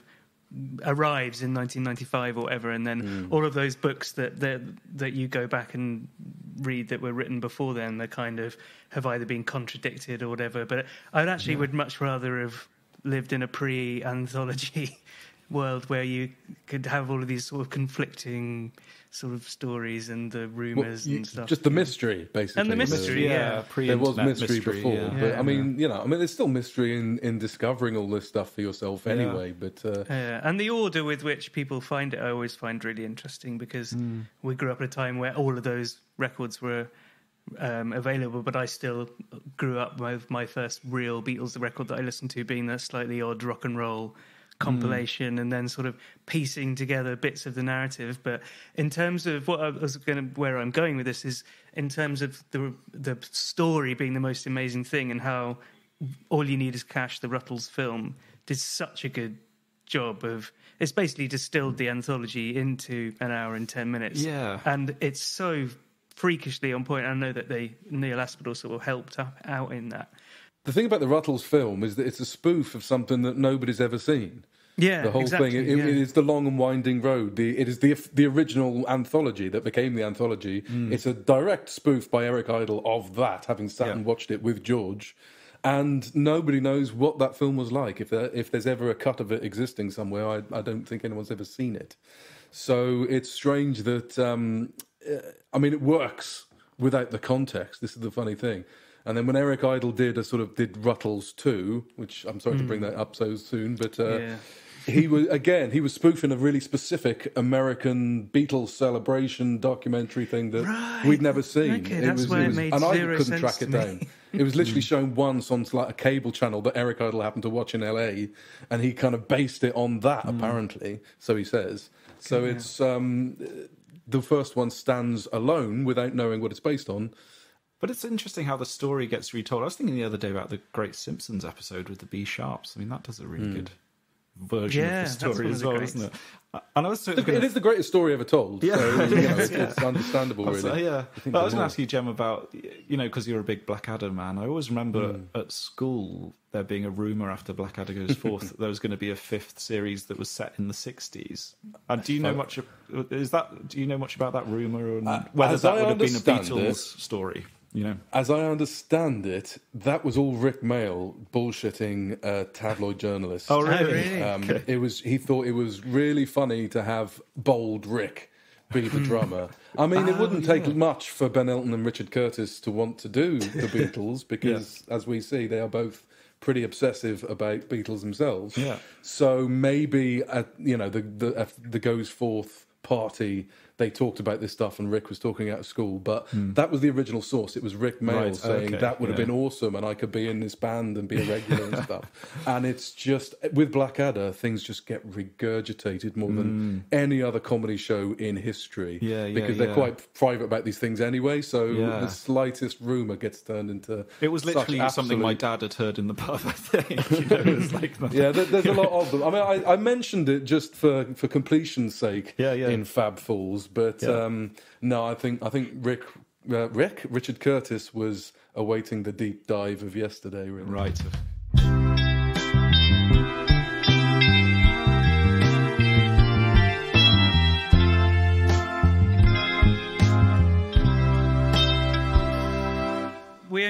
arrives in nineteen ninety-five or whatever, and then mm. all of those books that, that that you go back and read that were written before then, they kind of have either been contradicted or whatever. But I actually yeah. would much rather have lived in a pre-anthology world where you could have all of these sort of conflicting sort of stories and the rumours well, you, and stuff. Just the mystery, basically. And the mystery, yeah. yeah. There was mystery, mystery before. Yeah. But, yeah. I mean, you know, I mean, there's still mystery in, in discovering all this stuff for yourself anyway. Yeah. But uh... yeah. And the order with which people find it, I always find really interesting, because mm. we grew up at a time where all of those records were um, available, but I still grew up with my first real Beatles record that I listened to being that slightly odd rock and roll compilation, mm. and then sort of piecing together bits of the narrative. But in terms of what I was going to, where I'm going with this is in terms of the the story being the most amazing thing, and how All You Need Is Cash, the Rutles film, did such a good job of, it's basically distilled the anthology into an hour and ten minutes. Yeah. And it's so freakishly on point. I know that they, Neil Aspinall sort of helped out in that. The thing about the Rutles film is that it's a spoof of something that nobody's ever seen. Yeah, the whole exactly, thing. It, yeah. it is the long and winding road. The, it is the the original anthology that became the anthology. Mm. It's a direct spoof by Eric Idle of that, having sat yeah. and watched it with George. And nobody knows what that film was like. If there, if there's ever a cut of it existing somewhere, I, I don't think anyone's ever seen it. So it's strange that, um, I mean, it works without the context. This is the funny thing. And then when Eric Idle did a sort of did Rutles two, which I'm sorry mm. to bring that up so soon, but uh, yeah. he was again he was spoofing a really specific American Beatles celebration documentary thing that right. we'd never seen. Okay, it that's was, why it it was, made and I zero couldn't sense track to it me. down. It was literally shown once on like a cable channel that Eric Idle happened to watch in L A, and he kind of based it on that mm. apparently. So he says. So okay, it's yeah. um, the first one stands alone without knowing what it's based on. But it's interesting how the story gets retold. I was thinking the other day about the Great Simpsons episode with the B Sharps. I mean, that does a really mm. good version yeah, of the story as well, doesn't it? And I was it gonna... is the greatest story ever told. Yeah, so, you know, it's, yeah. it's understandable, really. Also, yeah, but I was going to ask you, Jem, about, you know, because you're a big Blackadder man. I always remember mm. at school there being a rumor after Blackadder goes forth that there was going to be a fifth series that was set in the sixties. And do you know much? Is that? Do you know much about that rumor, and uh, whether that I would have been a Beatles it, story? You know, as I understand it, that was all Rick Mail bullshitting uh, tabloid journalists. Oh, really? Um, okay. It was. He thought it was really funny to have bold Rick be the drummer. I mean, it wouldn't oh, yeah. take much for Ben Elton and Richard Curtis to want to do the Beatles, because, yeah. as we see, they are both pretty obsessive about Beatles themselves. Yeah. So maybe at you know the the uh, the Goes Forth party, they talked about this stuff and Rick was talking out of school, but mm. that was the original source. It was Rick Mail right, saying okay, that would yeah. have been awesome and I could be in this band and be a regular and stuff. And it's just, with Blackadder, things just get regurgitated more mm. than any other comedy show in history. Yeah, yeah, because they're yeah. quite private about these things anyway, so yeah. the slightest rumour gets turned into... It was literally absolute... something my dad had heard in the pub, I think. You know, it was like that. Yeah, there, there's a lot of them. I mean, I, I mentioned it just for, for completion's sake yeah, yeah. in Fab Fools, but... Yeah. Um, no, I think I think Rick, uh, Rick, Richard Curtis was awaiting the deep dive of yesterday. Really. Right.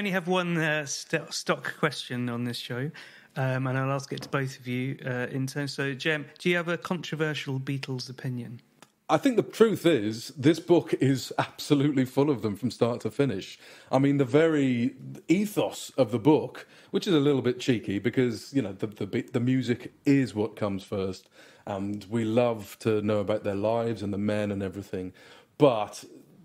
only have one uh, st- stock question on this show, um, and I'll ask it to both of you uh, in turn. So, Jem, do you have a controversial Beatles opinion? I think the truth is, this book is absolutely full of them from start to finish. I mean, the very ethos of the book, which is a little bit cheeky because, you know, the the, the music is what comes first, and we love to know about their lives and the men and everything. But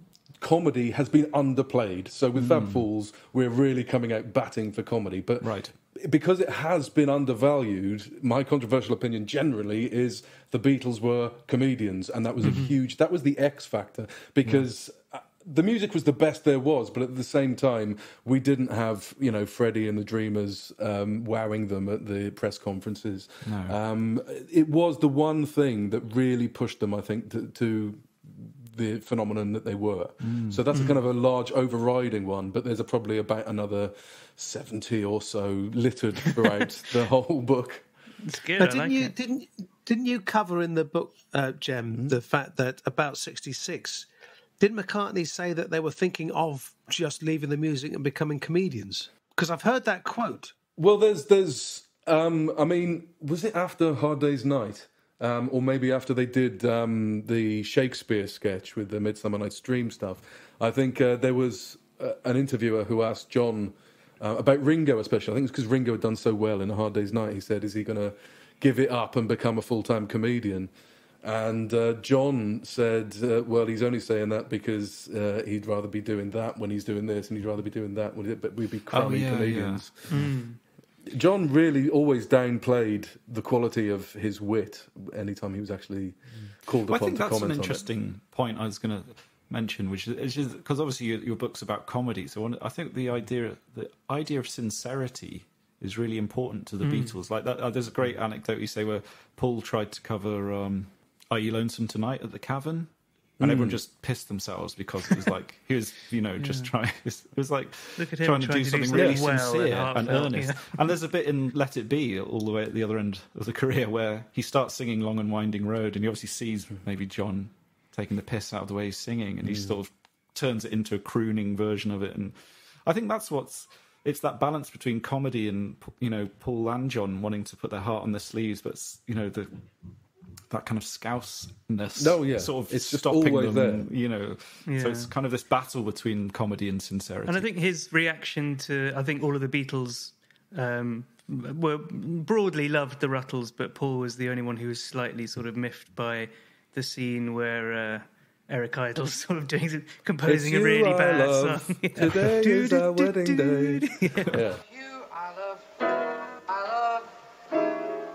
comedy has been underplayed. So with mm. Fab Fools, we're really coming out batting for comedy. But right. because it has been undervalued, my controversial opinion generally is the Beatles were comedians, and that was mm-hmm. a huge, that was the X factor, because yeah. the music was the best there was, but at the same time, we didn't have, you know, Freddie and the Dreamers um, wowing them at the press conferences. No. Um, it was the one thing that really pushed them, I think, to... to the phenomenon that they were. Mm. So that's mm. a kind of a large overriding one, but there's a, probably about another seventy or so littered throughout the whole book. It's good. Now, I didn't like you it. didn't didn't you cover in the book, uh, Jem, mm. the fact that about sixty-six, didn't McCartney say that they were thinking of just leaving the music and becoming comedians? Because I've heard that quote. Well, there's there's um, I mean, was it after Hard Day's Night? Um, or maybe after they did um, the Shakespeare sketch with the Midsummer Night's Dream stuff. I think uh, there was uh, an interviewer who asked John uh, about Ringo especially. I think it's because Ringo had done so well in A Hard Day's Night. He said, is he going to give it up and become a full-time comedian? And uh, John said, uh, well, he's only saying that because uh, he'd rather be doing that when he's doing this, and he'd rather be doing that when but we'd be crummy oh, yeah, comedians. Yeah. Mm. John really always downplayed the quality of his wit anytime he was actually called well, upon I think to that's comment an interesting point I was going to mention, which is because obviously your, your book's about comedy. So I think the idea the idea of sincerity is really important to the mm. Beatles. Like that, uh, there's a great anecdote you say where Paul tried to cover um, "Are You Lonesome Tonight" at the Cavern. And mm. everyone just pissed themselves because it was like he was, you know, just yeah. trying. It was like Look at trying him to do something to really well sincere and, and earnest. Yeah. And there's a bit in "Let It Be" all the way at the other end of the career where he starts singing "Long and Winding Road," and he obviously sees maybe John taking the piss out of the way he's singing, and he mm. sort of turns it into a crooning version of it. And I think that's what's it's that balance between comedy and, you know, Paul and John wanting to put their heart on their sleeves, but you know the. that kind of scouse-ness no, yeah. sort of it's just stopping always them, there. you know. Yeah. So it's kind of this battle between comedy and sincerity. And I think his reaction to, I think all of the Beatles um, were broadly loved the Rutles, but Paul was the only one who was slightly sort of miffed by the scene where uh, Eric Idle's sort of doing, composing a really bad love. song. Yeah. Today is our wedding day. Yeah. Yeah. You I love, I love.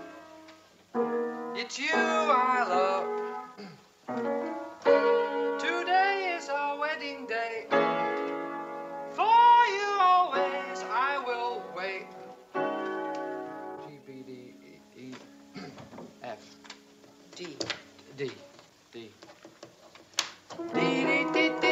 It's you I love. Today is our wedding day. For you always I will wait. G, B, D, E, E, F, D, D, D. D, D, D, D.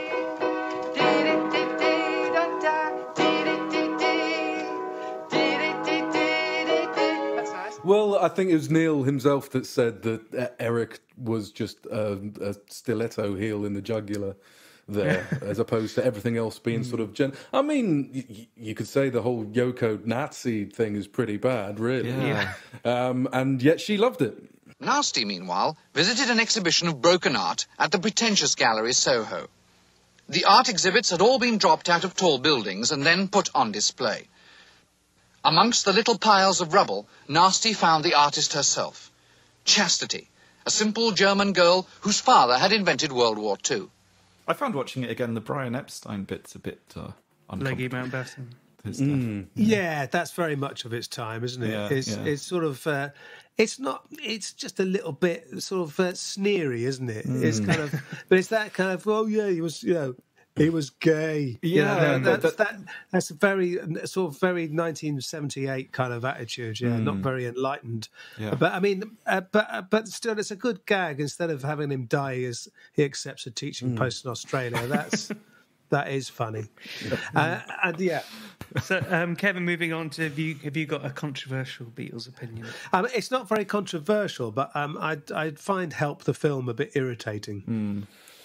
Well, I think it was Neil himself that said that uh, Eric was just uh, a stiletto heel in the jugular there, as opposed to everything else being sort of gen. I mean, y- you could say the whole Yoko Nazi thing is pretty bad, really. Yeah. Um, and yet she loved it. Nasty, meanwhile, visited an exhibition of broken art at the Pretentious Gallery, Soho. The art exhibits had all been dropped out of tall buildings and then put on display. Amongst the little piles of rubble, Nasty found the artist herself. Chastity, a simple German girl whose father had invented World War Two. I found watching it again, the Brian Epstein bit's a bit uh, Leggy uncomfortable. Mountbatten. His stuff. Mm. Yeah, that's very much of its time, isn't it? Yeah, it's yeah. it's sort of uh, it's not it's just a little bit sort of uh, sneery, isn't it? Mm. It's kind of, but it's that kind of, oh yeah, he was, you know, he was gay. You know, Yeah, that, that- that's that that's a very sort of very nineteen seventy-eight kind of attitude. Yeah, not very enlightened. Yeah. But I mean, uh, but uh, but still, it's a good gag. Instead of having him die as he accepts a teaching post in Australia, that's. That is funny. Uh, and yeah. So, um, Kevin, moving on to, have you, have you got a controversial Beatles opinion? Um, it's not very controversial, but um, I I find Help the film a bit irritating. Mm.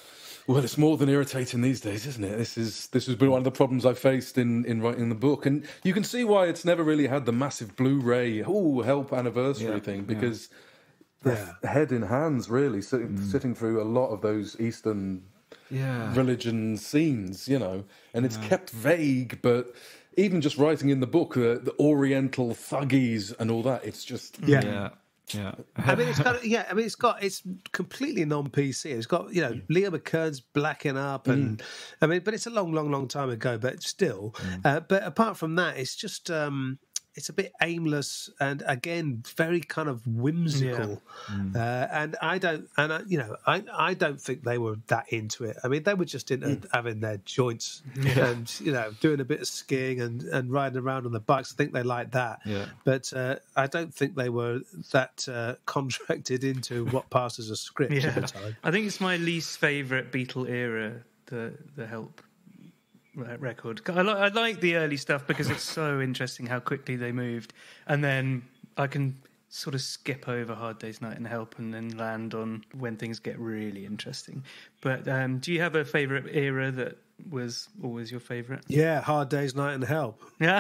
Well, it's more than irritating these days, isn't it? This is this has been one of the problems I faced in, in writing the book, and you can see why it's never really had the massive Blu-ray oh help anniversary Yeah, thing, yeah. because Yeah. they're head in hands, really, sitting, Mm. sitting through a lot of those Eastern Yeah. religion scenes, you know, and it's kept vague, but even just writing in the book, the, the Oriental thuggies and all that, it's just Yeah. Yeah. Yeah. I mean, it's got yeah. I mean, it's got it's completely non-P C. It's got you know Leo McKern's blacking up, and I mean, but it's a long, long, long time ago. But still, uh, but apart from that, it's just um, it's a bit aimless and again very kind of whimsical. Uh, and I don't, and I, you know, I I don't think they were that into it. I mean, they were just into having their joints and you know doing a bit of skiing and, and riding around on the bikes. I think they liked that. Yeah. But uh, I don't think they were that uh, contracted into what passed as a script at the time. I think it's my least favourite Beatle era, the the Help record. I, li- I like the early stuff because it's so interesting how quickly they moved, and then I can sort of skip over Hard Day's Night and Help and then land on when things get really interesting. But um, do you have a favourite era that was always your favourite? Yeah, Hard Day's Night and Help. Yeah.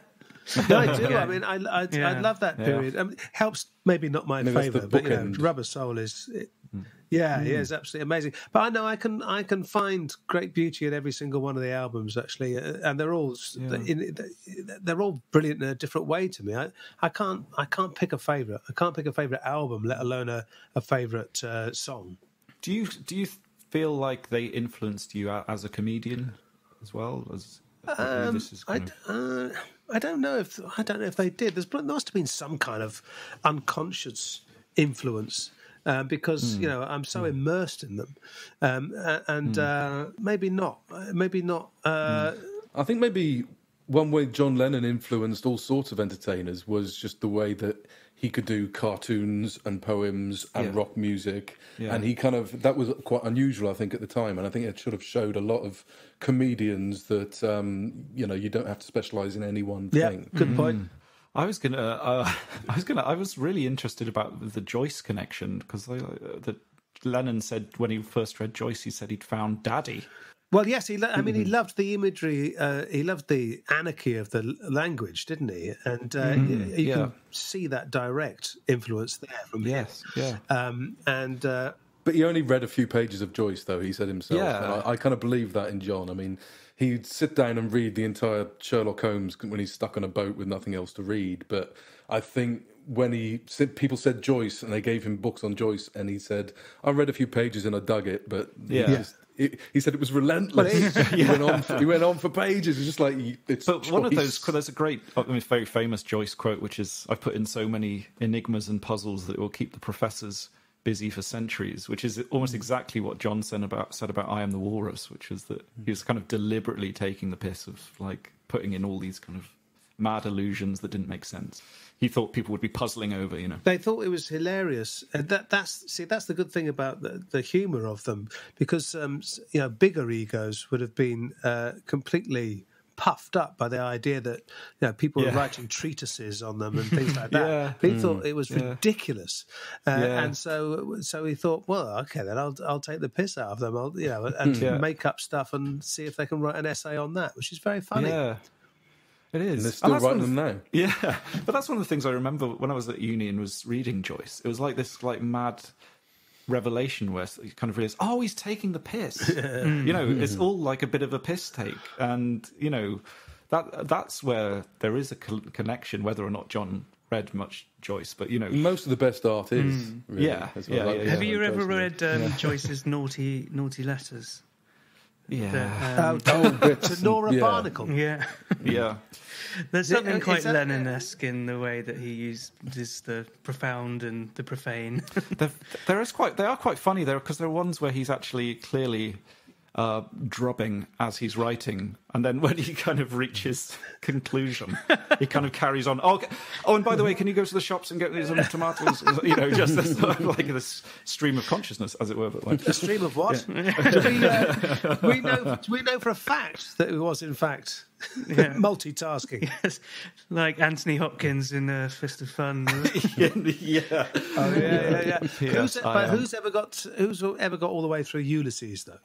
No, I do. Yeah. I mean, I I, Yeah. I love that Yeah. period. I mean, Help's maybe not my I mean, that's the favourite, but you know, bookend. Rubber Soul is. It, yeah, yeah, it's absolutely amazing. But I know I can I can find great beauty in every single one of the albums actually, uh, and they're all Yeah. in, they're all brilliant in a different way to me. I, I can't I can't pick a favourite. I can't pick a favourite album, let alone a a favourite uh, song. Do you do you feel like they influenced you a- as a comedian as well? As Um, this is I, kind d- of, uh, I don't know if I don't know if they did. There's there must have been some kind of unconscious influence uh, because you know I'm so immersed in them, um, a- and uh, maybe not. Maybe not. Uh, I think maybe one way John Lennon influenced all sorts of entertainers was just the way that he could do cartoons and poems and Yeah. rock music. Yeah. And he kind of, that was quite unusual, I think, at the time. And I think it sort of showed a lot of comedians that, um, you know, you don't have to specialise in any one yeah, thing. good point. I was gonna, uh, I was gonna, I was really interested about the Joyce connection because uh, that Lennon said when he first read Joyce, he said he'd found Daddy. Well, yes, he. Lo- I mean, he loved the imagery. Uh, he loved the anarchy of the l- language, didn't he? And uh, you, you yeah. can see that direct influence there from Yes, yeah. him. Um, and uh, But he only read a few pages of Joyce, though, he said himself. Yeah. And I, I kind of believe that in John. I mean, he'd sit down and read the entire Sherlock Holmes when he's stuck on a boat with nothing else to read. But I think when he said, people said Joyce and they gave him books on Joyce, and he said, I read a few pages and I dug it, but Yeah. he, just, it, he said it was relentless. he, went on for, he went on for pages. It's just like, it's But one of Joyce. those, there's a great, I mean, very famous Joyce quote, which is, I've put in so many enigmas and puzzles that it will keep the professors busy for centuries, which is almost exactly what John said about, said about I Am the Walrus, which is that he was kind of deliberately taking the piss of, like, putting in all these kind of mad illusions that didn't make sense. He thought people would be puzzling over, you know. they thought it was hilarious. And that, that's see, that's the good thing about the, the humour of them, because um, s- you know, bigger egos would have been uh, completely puffed up by the idea that you know people Yeah. were writing treatises on them and things like that. Yeah. He thought it was Yeah. ridiculous, uh, Yeah. and so so he thought, well, okay, then I'll I'll take the piss out of them, I'll you know, and Yeah. make up stuff and see if they can write an essay on that, which is very funny. Yeah. It is. And they're And still that's one writing of them now. Yeah, but that's one of the things I remember when I was at uni and was reading Joyce. It was like this like mad revelation where you kind of realize, oh, he's taking the piss. You know, it's all like a bit of a piss take, and you know that that's where there is a co- connection, whether or not John read much Joyce. But you know, Most of the best art is. Really, Yeah. as well. Yeah, Like yeah, the Have other you ever personally. read um, Joyce's naughty naughty letters? yeah, The, um, Oh, to, to Nora yeah. Barnacle. yeah. yeah, There's Yeah, something is quite that- Lennon-esque in the way that he uses the profound and the profane. They're- there is quite they are quite funny there because there are ones where he's actually clearly uh, drubbing as he's writing, and then when he kind of reaches conclusion, he kind of carries on. Oh, okay. Oh, and by the way, can you go to the shops and get me some tomatoes? You know, just this, like this stream of consciousness, as it were. But like, A stream of what? we, uh, we know we know for a fact that it was in fact Yeah. multitasking. Yes, like Anthony Hopkins in uh, Fist of Fun. yeah, Oh yeah, yeah, yeah. Yes, who's, I but am. who's ever got who's ever got all the way through Ulysses though?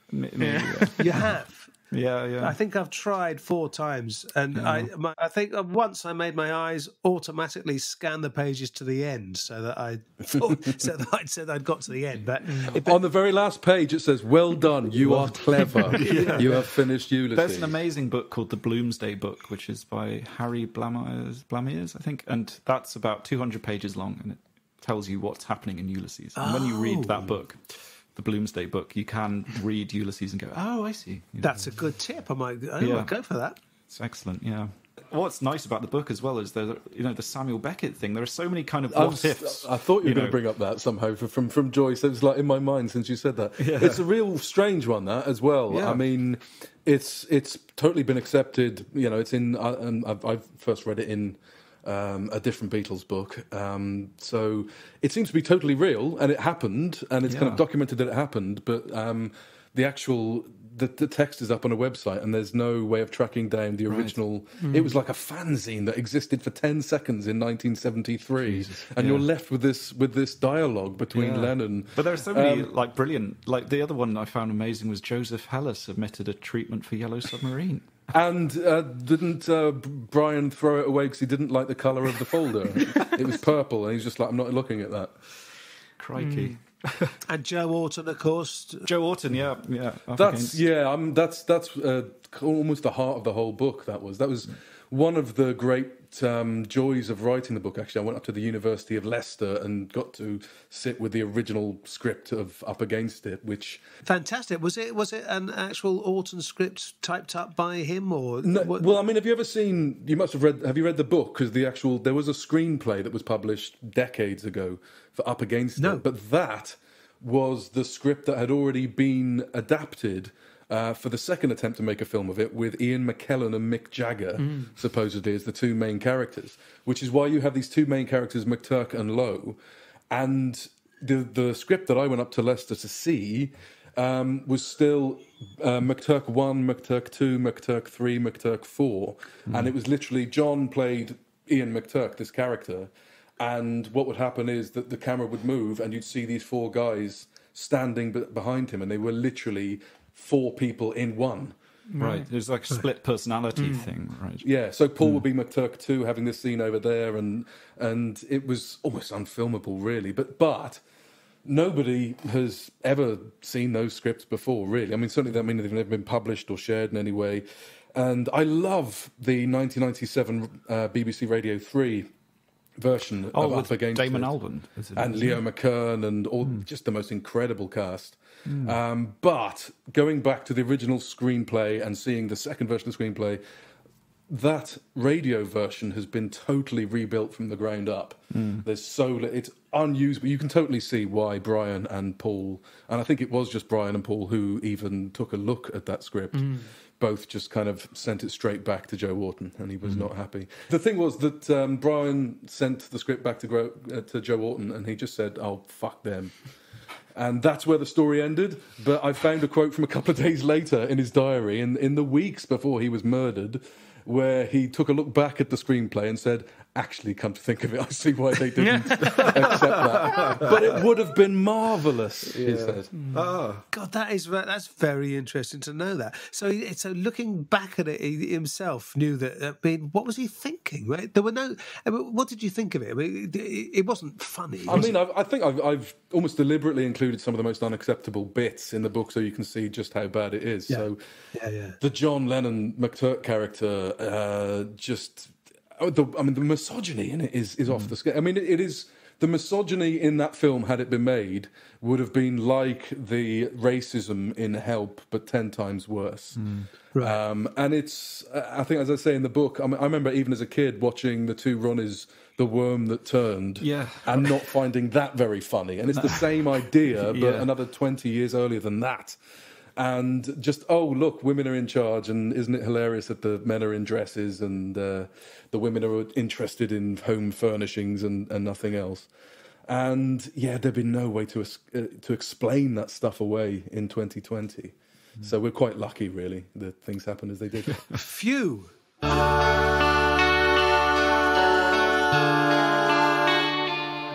M- maybe, Yeah. yeah. You have. Yeah, yeah. I think I've tried four times, and Yeah. I, my, I think once I made my eyes automatically scan the pages to the end, so that I thought, so that I said I'd got to the end. But, it, but On the very last page, it says, "Well done, you are clever. Yeah. You have finished Ulysses." There's an amazing book called The Bloomsday Book, which is by Harry Blamiers, Blamiers, I think, and that's about two hundred pages long, and it tells you what's happening in Ulysses. And when you read that book, the Bloomsday Book, you can read Ulysses and go, "Oh, I see." You know, that's a good tip. I might, I Yeah. might go for that. it's excellent. Yeah. What's nice about the book as well is the you know the Samuel Beckett thing. There are so many kind of I, what was, ifs. I thought you were you going know. to bring up that somehow from, from from Joyce. It was like in my mind since you said that. Yeah. It's a real strange one, that as well. Yeah. I mean, it's it's totally been accepted. You know, it's in. Uh, and I've, I've first read it in um, a different Beatles book. Um, so it seems to be totally real, and it happened, and it's kind of Yeah. documented that it happened. But um, the actual. The, the text is up on a website, and there's no way of tracking down the original. It was like a fanzine that existed for ten seconds in nineteen seventy-three, Jesus, and yeah. you're left with this with this dialogue between Yeah. Lennon. But there are so many Um, like brilliant. Like the other one I found amazing was Joseph Heller submitted a treatment for Yellow Submarine. And uh, didn't uh, Brian throw it away because he didn't like the colour of the folder? It was purple, and he's just like, "I'm not looking at that." Crikey. And Joe Orton, of course. Joe Orton, yeah, yeah. up That's against- yeah. I'm, that's that's uh, almost the heart of the whole book. That was that was one of the great um, joys of writing the book. Actually, I went up to the University of Leicester and got to sit with the original script of Up Against It, which Fantastic. Was it was it an actual Orton script typed up by him, or No, what- well, I mean, have you ever seen? You must have read. Have you read the book? Because the actual there was a screenplay that was published decades ago for Up Against No. It, but that was the script that had already been adapted uh, for the second attempt to make a film of it, with Ian McKellen and Mick Jagger supposedly as the two main characters. Which is why you have these two main characters, McTurk and Lowe, and the the script that I went up to Leicester to see. Um, was still uh, McTurk one, McTurk two, McTurk three, McTurk four. And it was literally John played Ian McTurk, this character. And what would happen is that the camera would move and you'd see these four guys standing b- behind him. And they were literally four people in one. Right. There's like a split personality thing, right? Yeah, so Paul would be McTurk two, having this scene over there. And, and it was almost unfilmable, really. But But... nobody has ever seen those scripts before, really. I mean, certainly, I mean, they've never been published or shared in any way. And I love the nineteen ninety-seven uh, B B C Radio three version Oh, of with Up Against Damon It. Albarn, is it? And Leo McKern and all, just the most incredible cast. Um, but going back to the original screenplay and seeing the second version of the screenplay, that radio version has been totally rebuilt from the ground up. There's so li- it's unusable. You can totally see why Brian and Paul, and I think it was just Brian and Paul who even took a look at that script. Both just kind of sent it straight back to Joe Orton, and he was not happy. The thing was that um, Brian sent the script back to, Gro- uh, to Joe Orton, and he just said, "Oh, fuck them." And that's where the story ended. But I found a quote from a couple of days later in his diary, in, in the weeks before he was murdered, where he took a look back at the screenplay and said, "Actually, come to think of it, I see why they didn't accept that. But it would have been marvellous," he said. Oh, God, that is that's very interesting to know that. So, he- so looking back at it, he himself knew that. I mean, what was he thinking? Right? There were no. I mean, what did you think of it? I mean, it, it wasn't funny. I was mean, I've, I think I've, I've almost deliberately included some of the most unacceptable bits in the book so you can see just how bad it is. Yeah. So Yeah, yeah. the John Lennon McTurk character, uh, just... Oh, the, I mean, the misogyny in it is, is off the scale. I mean, it, it is... The misogyny in that film, had it been made, would have been like the racism in Help, but ten times worse. Right. Um, and it's, I think, as I say in the book, I, mean, I remember even as a kid watching the two Ronnies, The Worm That Turned, Yeah. and not finding that very funny. And it's the same idea, but Yeah. another twenty years earlier than that. And just, oh, look, women are in charge, and isn't it hilarious that the men are in dresses and uh, the women are interested in home furnishings and, and nothing else. And, yeah, there'd been no way to es- uh, to explain that stuff away in twenty twenty. So we're quite lucky, really, that things happened as they did. Phew. I'd be remiss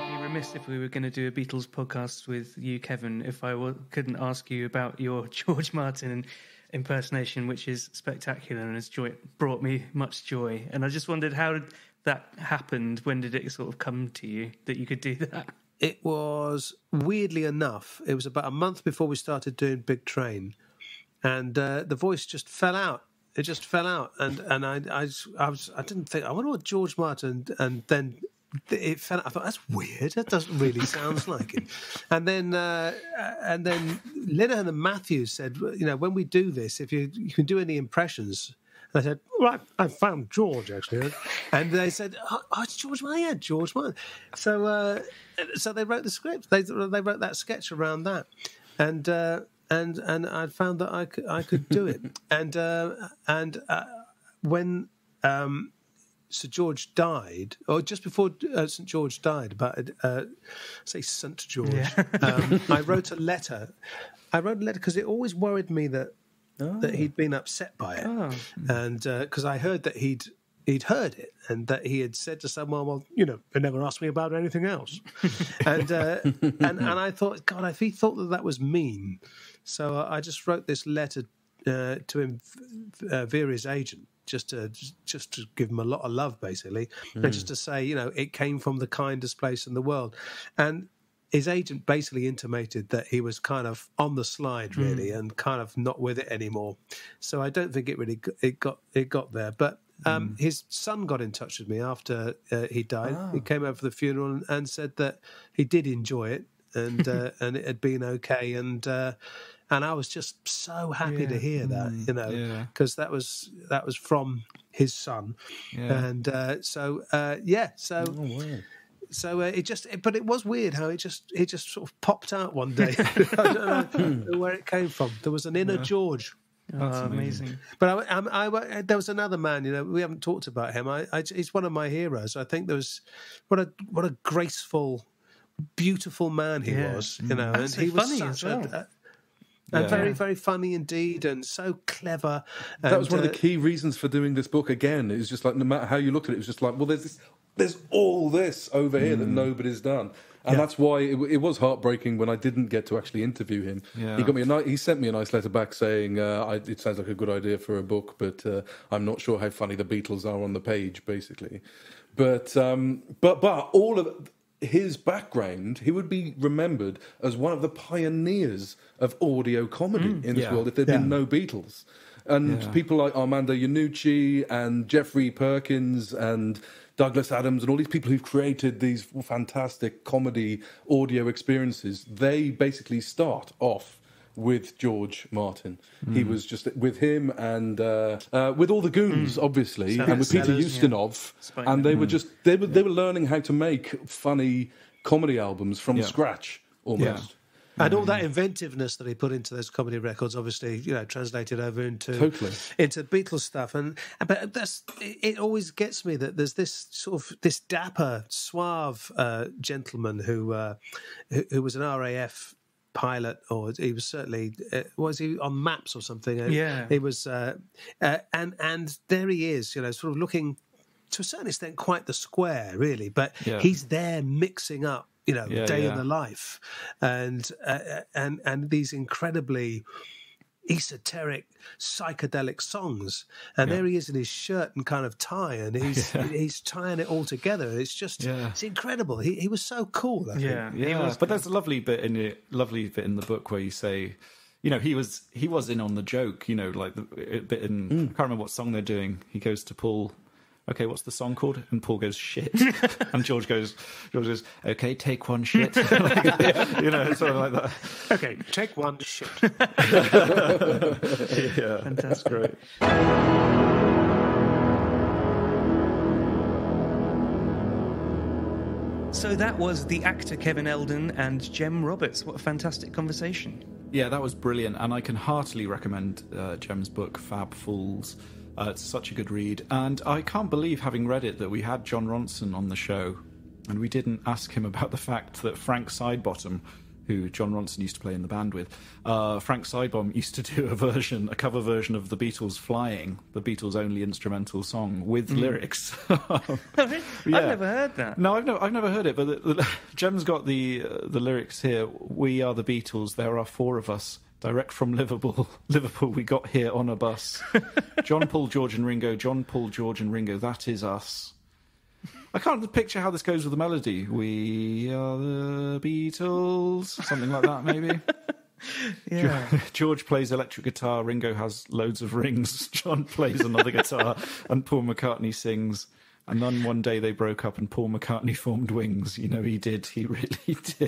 remiss if we were going to do a Beatles podcast with you, Kevin, if I w- couldn't ask you about your George Martin impersonation, which is spectacular and has joy- brought me much joy. And I just wondered how that happened. When did it sort of come to you that you could do that? It was, weirdly enough, it was about a month before we started doing Big Train, and uh, the voice just fell out. It just fell out, and and I I, I was I didn't think I wonder what George Martin, and then it fell out. I thought that's weird. That doesn't really sound like him. And then uh, and then Linehan and Matthews said, you know, when we do this, if you you can do any impressions. I said, right, I found George, actually. And they said, oh, oh it's George Martin. Yeah, George Martin. So uh, so they wrote the script. They they wrote that sketch around that. And uh, and and I found that I could, I could do it. and uh, and uh, when um, Sir George died, or just before uh, Saint George died, about, uh, say Saint George, yeah. um, I wrote a letter. I wrote a letter because it always worried me that Oh. that he'd been upset by it, oh. and because uh, I heard that he'd he'd heard it, and that he had said to someone, "Well, you know, they never asked me about anything else," and uh, and and I thought, God, if he thought that that was mean, so I just wrote this letter uh, to him uh, via his agent, just to just to give him a lot of love, basically, mm. and just to say, you know, it came from the kindest place in the world, and. His agent basically intimated that he was kind of on the slide, really, mm. and kind of not with it anymore. So I don't think it really got, it got it got there. But um, mm. his son got in touch with me after uh, he died. Oh. He came over for the funeral and, and said that he did enjoy it and uh, and it had been okay. And uh, and I was just so happy yeah. to hear that, mm. you know, because yeah. that was that was from his son. Yeah. And uh, so uh, yeah, so. Oh, wow. So uh, it just, it, but it was weird how it just, it just sort of popped out one day. I don't know where it came from. There was an inner yeah. George. Oh, that's amazing. amazing. But I, I, I, there was another man. You know, we haven't talked about him. I, I, he's one of my heroes. I think there was what a what a graceful, beautiful man he yeah. was. You know, and, and so he was funny such as well. a, a And yeah. very, very funny indeed, and so clever. And, that was one uh, of the key reasons for doing this book again. It was just like, no matter how you looked at it, it was just like, well, there's this, there's all this over here mm. that nobody's done. And yeah. that's why it, it was heartbreaking when I didn't get to actually interview him. Yeah. He got me a ni- he sent me a nice letter back saying, uh, I, it sounds like a good idea for a book, but uh, I'm not sure how funny the Beatles are on the page, basically. But um, but but all of his background, he would be remembered as one of the pioneers of audio comedy mm, in this yeah, world if there'd yeah. been no Beatles. And yeah. people like Armando Iannucci and Jeffrey Perkins and Douglas Adams and all these people who've created these fantastic comedy audio experiences, they basically start off with George Martin. Mm. He was just with him and uh, uh, with all the goons, mm. obviously, Sellers, and with Peter Sellers, Ustinov, yeah. and they mm. were just they were they were learning how to make funny comedy albums from yeah. scratch almost. Yeah. And all that inventiveness that he put into those comedy records, obviously, you know, translated over into totally. into Beatles stuff. And but that's it. Always gets me that there's this sort of this dapper, suave uh, gentleman who, uh, who who was an R A F pilot, or he was certainly uh, was he on maps or something? Yeah, he was, uh, uh, and and there he is, you know, sort of looking to a certain extent quite the square, really, but yeah. he's there mixing up. You know, yeah, day yeah. in the life, and uh, and and these incredibly esoteric psychedelic songs, and yeah. there he is in his shirt and kind of tie, and he's yeah. he's tying it all together. It's just yeah. it's incredible. He he was so cool. I yeah, think. yeah. Was, but there's a lovely bit in it, lovely bit in the book where you say, you know, he was he was in on the joke. You know, like the bit in mm. I can't remember what song they're doing. He goes to Paul. Okay, what's the song called? And Paul goes, shit. And George goes, George goes, okay, take one shit. Like, yeah, you know, something like that. Okay, take one shit. Yeah, fantastic. Great. So that was the actor Kevin Eldon and Jem Roberts. What a fantastic conversation. Yeah, that was brilliant. And I can heartily recommend uh, Jem's book, Fab Fools. Uh, it's such a good read. And I can't believe, having read it, that we had John Ronson on the show and we didn't ask him about the fact that Frank Sidebottom who John Ronson used to play in the band with, uh, Frank Sidebomb used to do a version, a cover version of the Beatles' "Flying," the Beatles' only instrumental song, with mm. lyrics. yeah. I've never heard that. No, I've, no, I've never heard it, but the, the, Jem's got the uh, the lyrics here. "We are the Beatles, there are four of us. Direct from Liverpool, Liverpool, we got here on a bus. John, Paul, George and Ringo, John, Paul, George and Ringo, that is us." I can't picture how this goes with the melody. "We are the Beatles," something like that, maybe. Yeah. George plays electric guitar, Ringo has loads of rings, John plays another guitar, and Paul McCartney sings. And then one day they broke up and Paul McCartney formed Wings. You know, he did. He really did.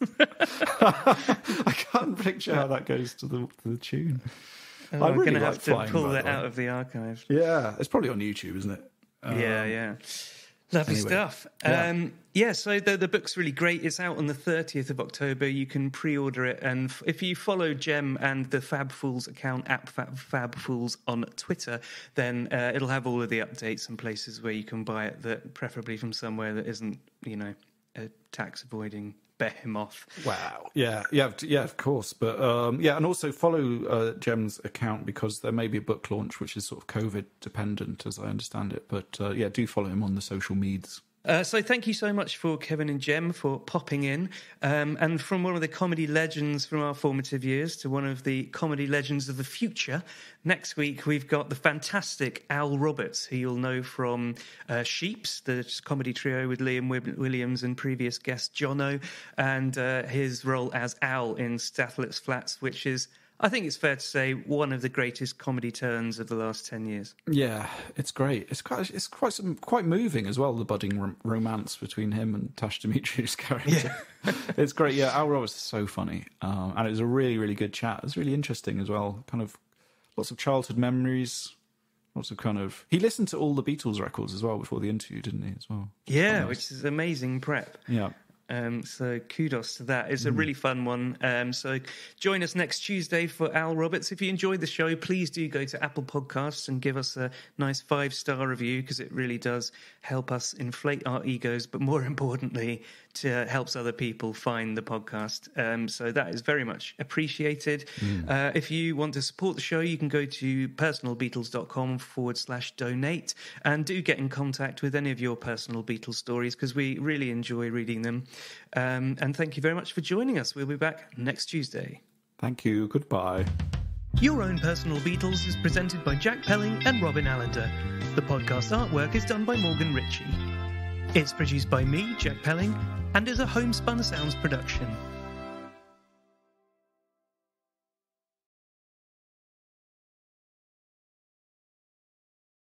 I can't picture how that goes to the, to the tune. Oh, I'm really going to have to pull that out of the archives. Yeah, it's probably on YouTube, isn't it? Um, yeah, yeah. Lovely anyway, stuff. Yeah. Um, yeah, so the, the book's really great. It's out on the thirtieth of October. You can pre-order it. And f- if you follow Jem and the Fab Fools account, at Fab, Fab Fools on Twitter, then uh, it'll have all of the updates and places where you can buy it, that preferably from somewhere that isn't, you know, a tax-avoiding behemoth. Wow. Yeah, yeah, yeah, of course. But um, yeah, and also follow uh, Jem's account, because there may be a book launch which is sort of COVID dependent, as I understand it. But uh, yeah, do follow him on the social medias. Uh, so thank you so much for Kevin and Jem for popping in. Um, and from one of the comedy legends from our formative years to one of the comedy legends of the future, next week we've got the fantastic Al Roberts, who you'll know from uh, Sheeps, the comedy trio with Liam Williams and previous guest Jono, and uh, his role as Al in Stathlet's Flats, which is, I think it's fair to say, one of the greatest comedy turns of the last ten years. Yeah, it's great. It's quite, it's quite, some, quite moving as well, the budding rom- romance between him and Tash Dimitri's character. Yeah. It's great. Yeah, Al Roberts is so funny. Um, and it was a really, really good chat. It was really interesting as well. Kind of lots of childhood memories. Lots of kind of... He listened to all the Beatles records as well before the interview, didn't he, as well? Yeah, nice. Which is amazing prep. Yeah. Um, so kudos to that. It's a really fun one. Um, so join us next Tuesday for Al Roberts. If you enjoyed the show, please do go to Apple Podcasts and give us a nice five-star review, because it really does help us inflate our egos, but more importantly, to helps other people find the podcast. Um, so that is very much appreciated. Mm. Uh, if you want to support the show, you can go to personalbeatles.com forward slash donate, and do get in contact with any of your personal Beatles stories, because we really enjoy reading them. Um, and thank you very much for joining us. We'll be back next Tuesday. Thank you. Goodbye. Your Own Personal Beatles is presented by Jack Pelling and Robin Allender. The podcast artwork is done by Morgan Ritchie. It's produced by me, Jack Pelling, and is a Homespun Sounds production.